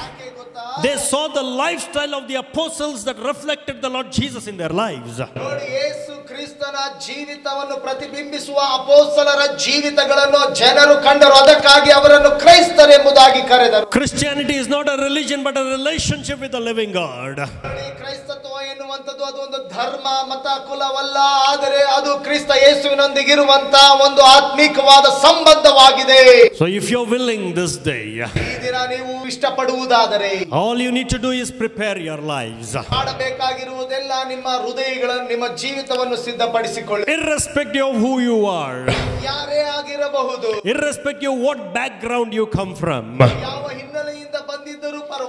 They saw the lifestyle of the apostles that reflected the Lord Jesus in their lives. ನೋಡಿ, ಯೇಸು ಕ್ರಿಸ್ತನ ಜೀವಿತವನ್ನು ಪ್ರತಿಬಿಂಬಿಸುವ ಅಪೊಸ್ತಲರ ಜೀವಿತಗಳನ್ನು ಜನರು ಕಂಡರು, ಅದಕ್ಕಾಗಿ ಅವರನ್ನು ಕ್ರೈಸ್ತರೆಂಬುದಾಗಿ ಕರೆದರು. Christianity is not a religion but a relationship with the living God. ನೋಡಿ, ಕ್ರೈಸ್ತತ್ವ ಎನ್ನುವಂಥದ್ದು ಅದು ಒಂದು ಧರ್ಮ, ಮತ, ಕುಲವಲ್ಲ, ಆದರೆ ಅದು ಕ್ರಿಸ್ತ ಯೇಸುವಿನೊಂದಿಗಿರುವಂತ ಒಂದು ಆತ್ಮಿಕವಾದ ಸಂಬಂಧವಾಗಿದೆ. So if you're willing this day, ಈ ದಿನ ನೀವು ಇಷ್ಟಪಡುವುದಾದರೆ all you need to do is prepare your lives. ಮಾಡಬೇಕಾಗಿರುವುದೆಲ್ಲ ನಿಮ್ಮ ಹೃದಯಗಳನ್ನು, ನಿಮ್ಮ ಜೀವಿತವನ್ನು ಸಿದ್ಧಪಡಿಸಿಕೊಳ್ಳಿ. Irrespective of who you are, ಯಾರೇ ಆಗಿರಬಹುದು, irrespective of what background you come from, ಯಾವ ಹಿನ್ನೆಲೆಯಿಂದ ಬಂದಿದ್ದರೂ ಪರವಾಗಿಲ್ಲ,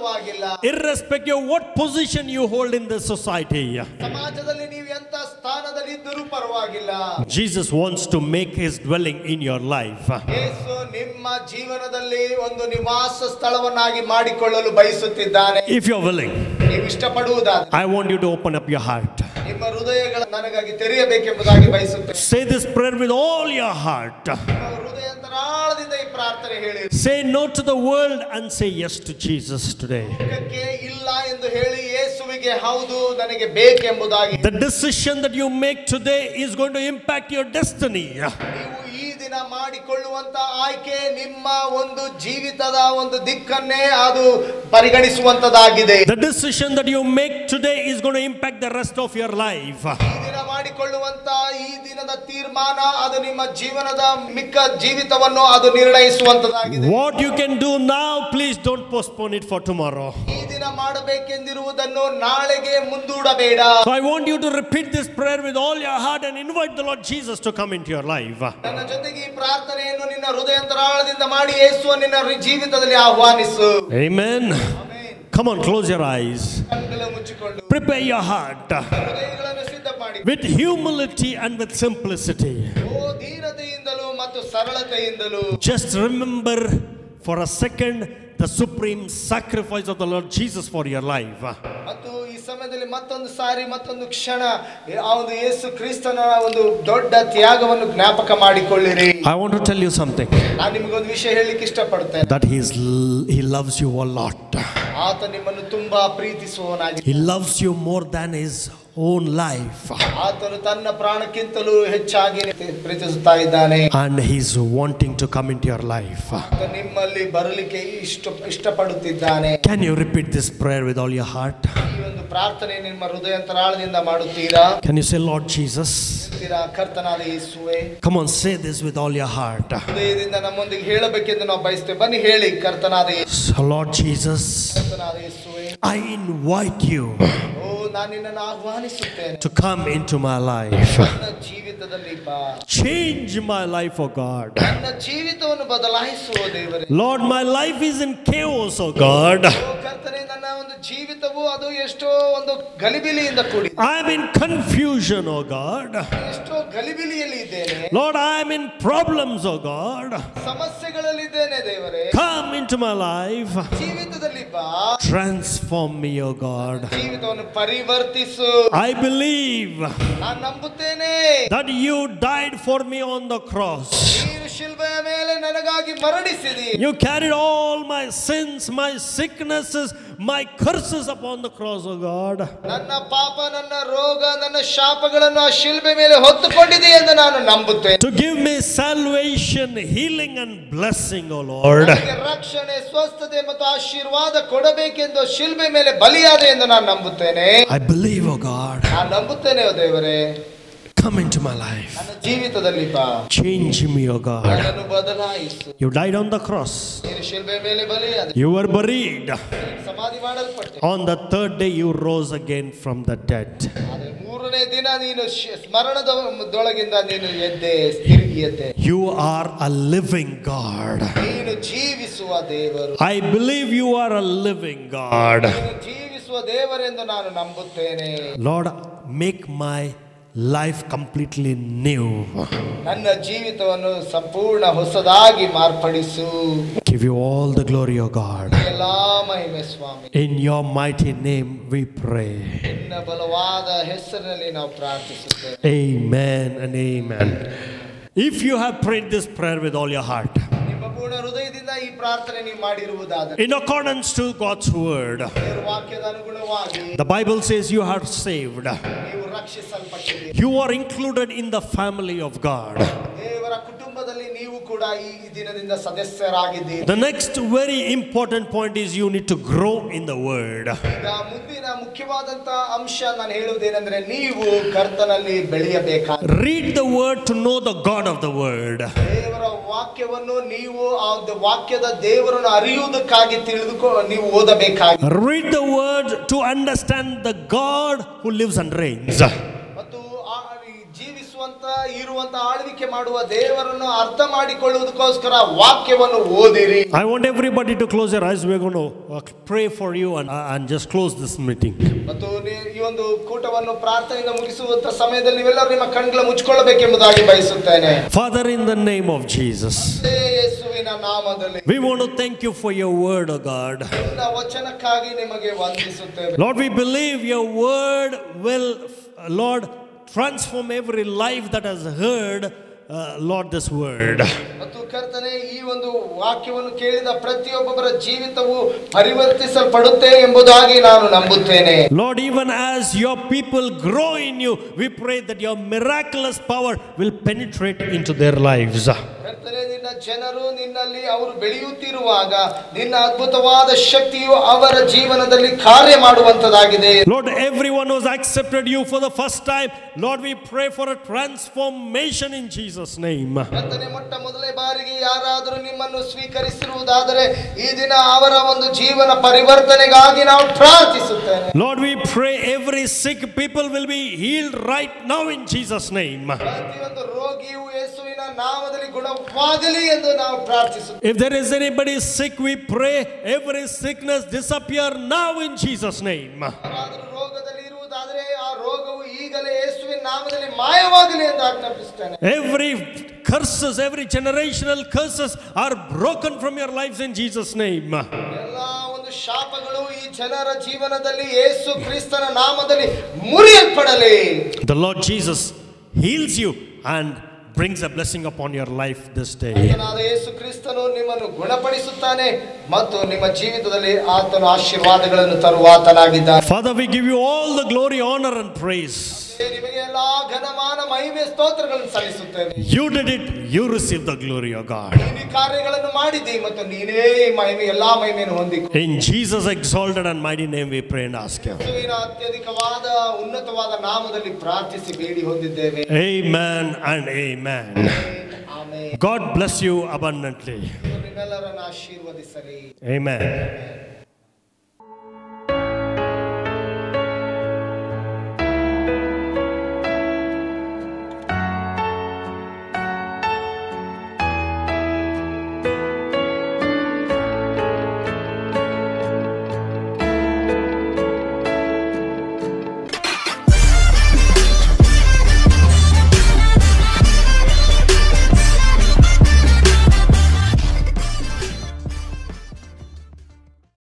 Irrespective of what position you hold in the society, ಸಮಾಜದಲ್ಲಿ ನೀವು ಎಂತ ಸ್ಥಾನದಲ್ಲಿ ಇದ್ದರೂ ಪರವಾಗಿಲ್ಲ, Jesus wants to make his dwelling in your life. ಯೇಸು ನಿಮ್ಮ ಜೀವನದಲ್ಲಿ ಒಂದು ನಿವಾಸ ಸ್ಥಳವನ್ನಾಗಿ ಮಾಡಿಕೊಳ್ಳಲು ಬಯಸುತ್ತಿದ್ದಾನೆ. If you are willing, ನೀವು ಇಷ್ಟಪಡುವುದಾದರೆ I want you to open up your heart. ನಿಮ್ಮ ಹೃದಯಗಳು ನನಗಾಗಿ ತೆರೆಯಬೇಕೆಂಬುದಾಗಿ ಬಯಸುತ್ತೇನೆ. Say this prayer with all your heart. ನಿಮ್ಮ ಹೃದಯಾಂತರಾಳದಿಂದ ಈ ಪ್ರಾರ್ಥನೆ ಹೇಳಿ. Say no to the world and say yes to Jesus today. ಲೋಕಕ್ಕೆ ಇಲ್ಲ ಎಂದು ಹೇಳಿ ಯೇಸುವಿಗೆ ಹೌದು ನನಗೆ ಬೇಕೆಂಬುದಾಗಿ. The decision that you make today is going to impact your destiny. ನೀವು ಈ ದಿನ ಮಾಡಿಕೊಳ್ಳುವಂತ ಆಯ್ಕೆ ನಿಮ್ಮ ಒಂದು ಜೀವಿತದ ಒಂದು ದಿಕ್ಕನ್ನೇ ಅದು ಪರಿಗಣಿಸುವಂತದಾಗಿದೆ. The decision that you make today is going to impact the rest of your life. ಈ ದಿನ ಮಾಡಿಕೊಳ್ಳುವಂತ ಈ ದಿನದ ತೀರ್ಮಾನ ಅದು ನಿಮ್ಮ ಜೀವನದ ಮಿಕ್ಕ ಜೀವಿತವನ್ನು ಅದು ನಿರ್ಣಯಿಸುವಂತದಾಗಿದೆ. What you can do now, please don't postpone it for tomorrow. ಈ ದಿನ ಮಾಡಬೇಕೆಂದಿರುವುದನ್ನು ನಾಳೆಗೆ ಮುಂದೂಡಬೇಡ. So I want you to repeat this prayer with all your heart and invite the Lord Jesus to come into your life. ನನ್ನ ಜೊತೆಗೆ ಈ ಪ್ರಾರ್ಥನೆಯನ್ನು ನಿನ್ನ ಹೃದಯಾಂತರಾಳದಿಂದ ಮಾಡಿ ಯೇಸುವನ್ನು ನಿನ್ನ ಜೀವಿತದಲ್ಲಿ ಆಹ್ವಾನಿಸು. Amen. Come on, close your eyes. ಕಣ್ಣುಗಳನ್ನು ಮುಚ್ಚಿಕೊಂಡು Prepare your heart ಹೃದಯಗಳನ್ನು ಸಿದ್ಧ ಮಾಡಿ with humility and with simplicity. ಓ ದೀನತೆಯಿಂದಲೂ ಮತ್ತು ಸರಳತೆಯಿಂದಲೂ. Just remember for a second the supreme sacrifice of the Lord Jesus for your life. ಮತ್ತು ಈ ಸಮಯದಲ್ಲಿ ಮತ್ತೊಂದು ಸಾರಿ ಮತ್ತೊಂದು ಕ್ಷಣ ಆ ಒಂದು ಯೇಸು ಕ್ರಿಸ್ತನ ಒಂದು ದೊಡ್ಡ ತ್ಯಾಗವನ್ನು ಜ್ಞಾಪಕ ಮಾಡಿಕೊಳ್ಳಿರಿ. I want to tell you something. ನಾನು ನಿಮಗೊಂದು ವಿಷಯ ಹೇಳಲಿಕ್ಕೆ ಇಷ್ಟಪಡ್ತೇನೆ. That he is he loves you a lot. ಆತ ನಿಮ್ಮನ್ನು ತುಂಬಾ ಪ್ರೀತಿಸುವವನಾಗಿ. He loves you more than his own life. ಆತನು ತನ್ನ ಪ್ರಾಣಕ್ಕಿಂತಲೂ ಹೆಚ್ಚಾಗಿ ಪ್ರೀತಿಸುತ್ತಾ ಇದ್ದಾನೆ. And he's wanting to come into your life. ಆತ ನಿಮ್ಮಲ್ಲಿ ಬರಲಿಕ್ಕೆ ಇಷ್ಟ ಇಷ್ಟಪಡುತ್ತಿದ್ದಾನೆ. Can you repeat this prayer with all your heart? ಈ ಒಂದು ಪ್ರಾರ್ಥನೆ ನಿಮ್ಮ ಹೃದಯಾಂತರಾಳದಿಂದ ಮಾಡುತ್ತೀರಾ? Can you say, Lord Jesus? ಕರ್ತನಾದ ಯೇಸುವೇ. Come on, say this with all your heart. ಹೃದಯದಿಂದ ನಮ್ಮೊಂದಿಗೆ ಹೇಳಬೇಕೆಂದು ನಾವು ಬಯಸ್ತೇವೆ. ಬನ್ನಿ ಹೇಳಿ, ಕರ್ತನಾದ ಯೇಸು. So Lord Jesus, ಕರ್ತನಾದ ಯೇಸುವೇ, I invite you ಓ ನಾನು ನಿನ್ನನ್ನು ಆಹ್ವಾನಿಸುತ್ತೇನೆ. to come into my life. ನನ್ನ ಜೀವಿತದಲ್ಲಿ ಬಾ. Change my life, oh God. ನನ್ನ ಜೀವಿತವನ್ನು ಬದಲಾಯಿಸುವ ದೇವರೇ. Lord, my life is in chaos, oh God. ಓ ಕರ್ತನೇ, ನನ್ನ ಒಂದು ಜೀವಿತವು ಅದು ಎಷ್ಟೋ ಒಂದು ಗಲಿಬಿಲಿಯಿಂದ ಕೂಡಿದೆ. I am in confusion, oh God. ಎಷ್ಟೋ ಗಲಿಬಿಲಿಯಲ್ಲಿ ಇದ್ದೇನೆ. Lord, I am in problems, oh God. ಸಮಸ್ಯೆಗಳಲ್ಲಿ ಇದ್ದೇನೆ ದೇವರೇ. Come into my life. ಜೀವಿತದಲ್ಲಿ ಬಾ. Transform me, oh God. ಜೀವಿತವನ್ನು ಪರಿವರ್ತಿಸು. I believe ನಾನು ನಂಬುತ್ತೇನೆ that you died for me on the cross. ನೀನು ಶಿಲುಬೆಯ ಮೇಲೆ ನನಗಾಗಿ ಮರಣಿಸಿದಿ. You carried all my sins, my sicknesses, my curses upon the cross, oh God. ನನ್ನ ಪಾಪ, ನನ್ನ ರೋಗ, ನನ್ನ ಶಾಪಗಳನ್ನು ಆ ಶಿಲುಬೆ ಮೇಲೆ ಹೊತ್ತುಕೊಂಡಿದೆ ಎಂದು ನಾನು ನಂಬುತ್ತೇನೆ. To give me salvation, healing and blessing, oh Lord. ನನಗೆ ರಕ್ಷಣೆ, ಸ್ವಸ್ಥತೆ ಮತ್ತು ಆಶೀರ್ವಾದ ಕೊಡಬೇಕೆಂದು ಶಿಲುಬೆ ಮೇಲೆ ಬಲಿಯಾದೆ ಎಂದು ನಾನು ನಂಬುತ್ತೇನೆ. I believe, oh God. ನಾನು ನಂಬುತ್ತೇನೆ ಓ ದೇವರೇ. Come into my life. ನನ್ನ ಜೀವಿತದಲ್ಲಿ ಬಾ. Change me, oh God. ನನ್ನನ್ನು ಬದಲಾಯಿಸು. You died on the cross. ನೀನು ಶಿಲುಬೆ ಮೇಲೆ ಬಲಿಯಾದೆ. You were buried. ಸಮಾಧಿ ಮಾಡಲ್ಪಟ್ಟೆ. On the third day you rose again from the dead. ಆದರೆ ಮೂರನೇ ದಿನ ನೀನು ಸ್ಮರಣದೊಳಗಿಂದ ನೀನು ಎದ್ದೆ, ತಿರುಗಿ ಎದ್ದೆ. You are a living God. ನೀನು ಜೀವಿಸುವ ದೇವರು. I believe you are a living God. ನೀನು ಜೀವಿಸುವ ದೇವರೆಂದು ನಾನು ನಂಬುತ್ತೇನೆ. Lord, make my life completely new. ನನ್ನ ಜೀವಿತವನ್ನು ಸಂಪೂರ್ಣ ಹೊಸದಾಗಿ ಮಾರ್ಪಡಿಸು. Give you all the glory, O God. ಎಲ್ಲಾ ಮಹಿಮೆ ಸ್ವಾಮಿ. In your mighty name we pray. ನಿನ್ನ ಬಲವಾದ ಹೆಸರಿನಲ್ಲಿ ನಾವು ಪ್ರಾರ್ಥಿಸುತ್ತೇವೆ. Amen and amen. If you have prayed this prayer with all your heart, ನಿಮ್ಮ ಪೂರ್ಣ ಹೃದಯದಿಂದ ಈ ಪ್ರಾರ್ಥನೆ ನೀವು ಮಾಡಿರುವುದಾದರೆ, in accordance to God's word, ದೇವರ ವಾಕ್ಯದ ಅನುಗುಣವಾಗಿ the Bible says you are saved. ನೀವು ರಕ್ಷಿಸಲ್ಪಟ್ಟಿದ್ದೀರಿ. You are included in the family of God. ದೇವರ ಕುಟುಂಬದಲ್ಲಿ ನೀವು ಕೂಡ ಈ ದಿನದಿಂದ ಸದಸ್ಯರಾಗಿದ್ದೀರಿ. The next very important point is you need to grow in the word. ಈಗ ಮುಂದಿನ ಮುಖ್ಯವಾದಂತ ಅಂಶ ನಾನು ಹೇಳುವುದೇನೆಂದರೆ, ನೀವು ಕರ್ತನಲ್ಲಿ ಬೆಳೆಯಬೇಕಾಗಿದೆ. Read the word to know the God of the word. ದೇವರ ವಾಕ್ಯವನ್ನು ನೀವು ಆ ವಾಕ್ಯದ ದೇವರನ್ನು ಅರಿಯುವುದಕ್ಕಾಗಿ ತಿಳಿದುಕೊ ನೀವು ಓದಬೇಕಾಗಿದೆ. Read the word to understand the God who lives and reigns. ಮತ್ತು ಜೀವಿಸುವಂತ ಇರುವ ಇರುವಂತ ಆಳ್ವಿಕೆ ಮಾಡುವ ದೇವರನ್ನು ಅರ್ಥ ಮಾಡಿಕೊಳ್ಳುವುದಕ್ಕೋಸ್ಕರ ವಾಕ್ಯವನ್ನು ಓದಿರಿ. I want everybody to close their eyes. We're going to pray for you and, and just close this meeting. ಮತ್ತು ಈ ಒಂದು ಕೂಟವನ್ನು ಪ್ರಾರ್ಥನೆಯಿಂದ ಮುಗಿಸುವಂತ ಸಮಯದಲ್ಲಿ ನೀವೆಲ್ಲರೂ ನಿಮ್ಮ ಕಣ್ಣುಗಳನ್ನು ಮುಚ್ಚಿಕೊಳ್ಳಬೇಕೆಂಬುದಾಗಿ ಬಯಸುತ್ತೇನೆ. Father, in the name of Jesus, ಯೇಸುವಿನ ನಾಮದಲ್ಲಿ we want to thank you for your word, O God. ನಿನ್ನ ವಚನಕ್ಕಾಗಿ ನಿಮಗೆ ವಂದಿಸುತ್ತೇವೆ. Lord, we believe your word will, Lord, transform every life that has heard, uh, Lord, this word. ಮತ್ತು ಕರ್ತನೇ, ಈ ಒಂದು ವಾಕ್ಯವನ್ನು ಕೇಳಿದ ಪ್ರತಿಯೊಬ್ಬರ ಜೀವಿತವು ಪರಿವರ್ತಿಸಲ್ಪಡುತ್ತೆ ಎಂಬುದಾಗಿ ನಾನು ನಂಬುತ್ತೇನೆ. Lord, even as your people grow in you, we pray that your miraculous power will penetrate into their lives. ಕರ್ತನೇ, ನಿನ್ನ ಜನರು ನಿನ್ನಲ್ಲಿ ಅವರು ಬೆಳೆಯುತ್ತಿರುವಾಗ ನಿನ್ನ ಅದ್ಭುತವಾದ ಶಕ್ತಿಯು ಅವರ ಜೀವನದಲ್ಲಿ ಕಾರ್ಯ ಮಾಡುವಂತದಾಗಿದೆ. Lord, everyone who's accepted you for the first time, Lord, we pray for a transformation in Jesus' name. ಕರ್ತನೇ, ಮೊಟ್ಟ ಮೊದಲನೇ ಬಾರಿಗೆ ಯಾರಾದರೂ ನಿಮ್ಮನ್ನು ಸ್ವೀಕರಿಸಿರುವುದಾದರೆ ಈ ದಿನ ಅವರ ಒಂದು ಜೀವನ ಪರಿವರ್ತನೆಗಾಗಿ ನಾವು ಪ್ರಾರ್ಥಿಸುತ್ತೇವೆ. Lord, we pray every sick people will be healed right now in Jesus' name. ಪ್ರತಿಯೊಂದು ರೋಗಿಯು ಯೇಸುವಿನ ನಾಮದಲ್ಲಿ ಗುಣವಾಗಲಿ ಎಂದು ನಾವು ಪ್ರಾರ್ಥಿಸುತ್ತೇವೆ. If there is anybody sick, we pray every sickness disappear now in Jesus' name. ಯಾರಾದರೂ ರೋಗದಲ್ಲಿ ಇರುವುದಾದರೆ ಆ ರೋಗವು ಈಗಲೇ ಯೇಸುವಿನ ನಾಮದಲ್ಲಿ ಮಾಯವಾಗಲಿ ಎಂದು ಆಜ್ಞಾಪಿಸುತ್ತೇನೆ. Every curses, every generational curses are broken from your lives in Jesus' name. ಎಲ್ಲಾ ಒಂದು ಶಾಪಗಳು ಈ ಜನರ ಜೀವನದಲ್ಲಿ ಯೇಸು ಕ್ರಿಸ್ತನ ನಾಮದಲ್ಲಿ ಮುರಿಯಲ್ಪಡಲಿ. The Lord Jesus heals you and brings a blessing upon your life this day. ಆತನಾದ ಯೇಸು ಕ್ರಿಸ್ತನು ನಿಮ್ಮನ್ನು ಗುಣಪಡಿಸುತ್ತಾನೆ ಮತ್ತು ನಿಮ್ಮ ಜೀವಿತದಲ್ಲಿ ಆತನು ಆಶೀರ್ವಾದಗಳನ್ನು ತರುವಾತನಾಗಿದ್ದಾನೆ. Father, we give you all the glory, honor and praise. ನಿಮಗೆ ಎಲ್ಲಾ ಘನಮಾನ ಮಹಿಮೆ ಸ್ತೋತ್ರಗಳನ್ನು ಸಲ್ಲಿಸುತ್ತೇವೆ. You did it, you receive the glory of God. ನೀನು ಕಾರ್ಯಗಳನ್ನು ಮಾಡಿದಿ ಮತ್ತು ನೀನೇ ಮಹಿಮೆ ಎಲ್ಲಾ ಮಹಿಮೆಯನ್ನು ಹೊಂದಿಕೊ. In Jesus' exalted and mighty name we pray and ask you. ಯೇಸುವಿನ ಅತ್ಯಧಿಕವಾದ ಉನ್ನತವಾದ ನಾಮದಲ್ಲಿ ಪ್ರಾರ್ಥಿಸಿ ಬೇಡಿ ಹೊಂದಿದ್ದೇವೆ. Amen and amen. Amen. God bless you abundantly. ನಿಮ್ಮೆಲ್ಲರನ್ನು ಆಶೀರ್ವದಿಸಲಿ. Amen.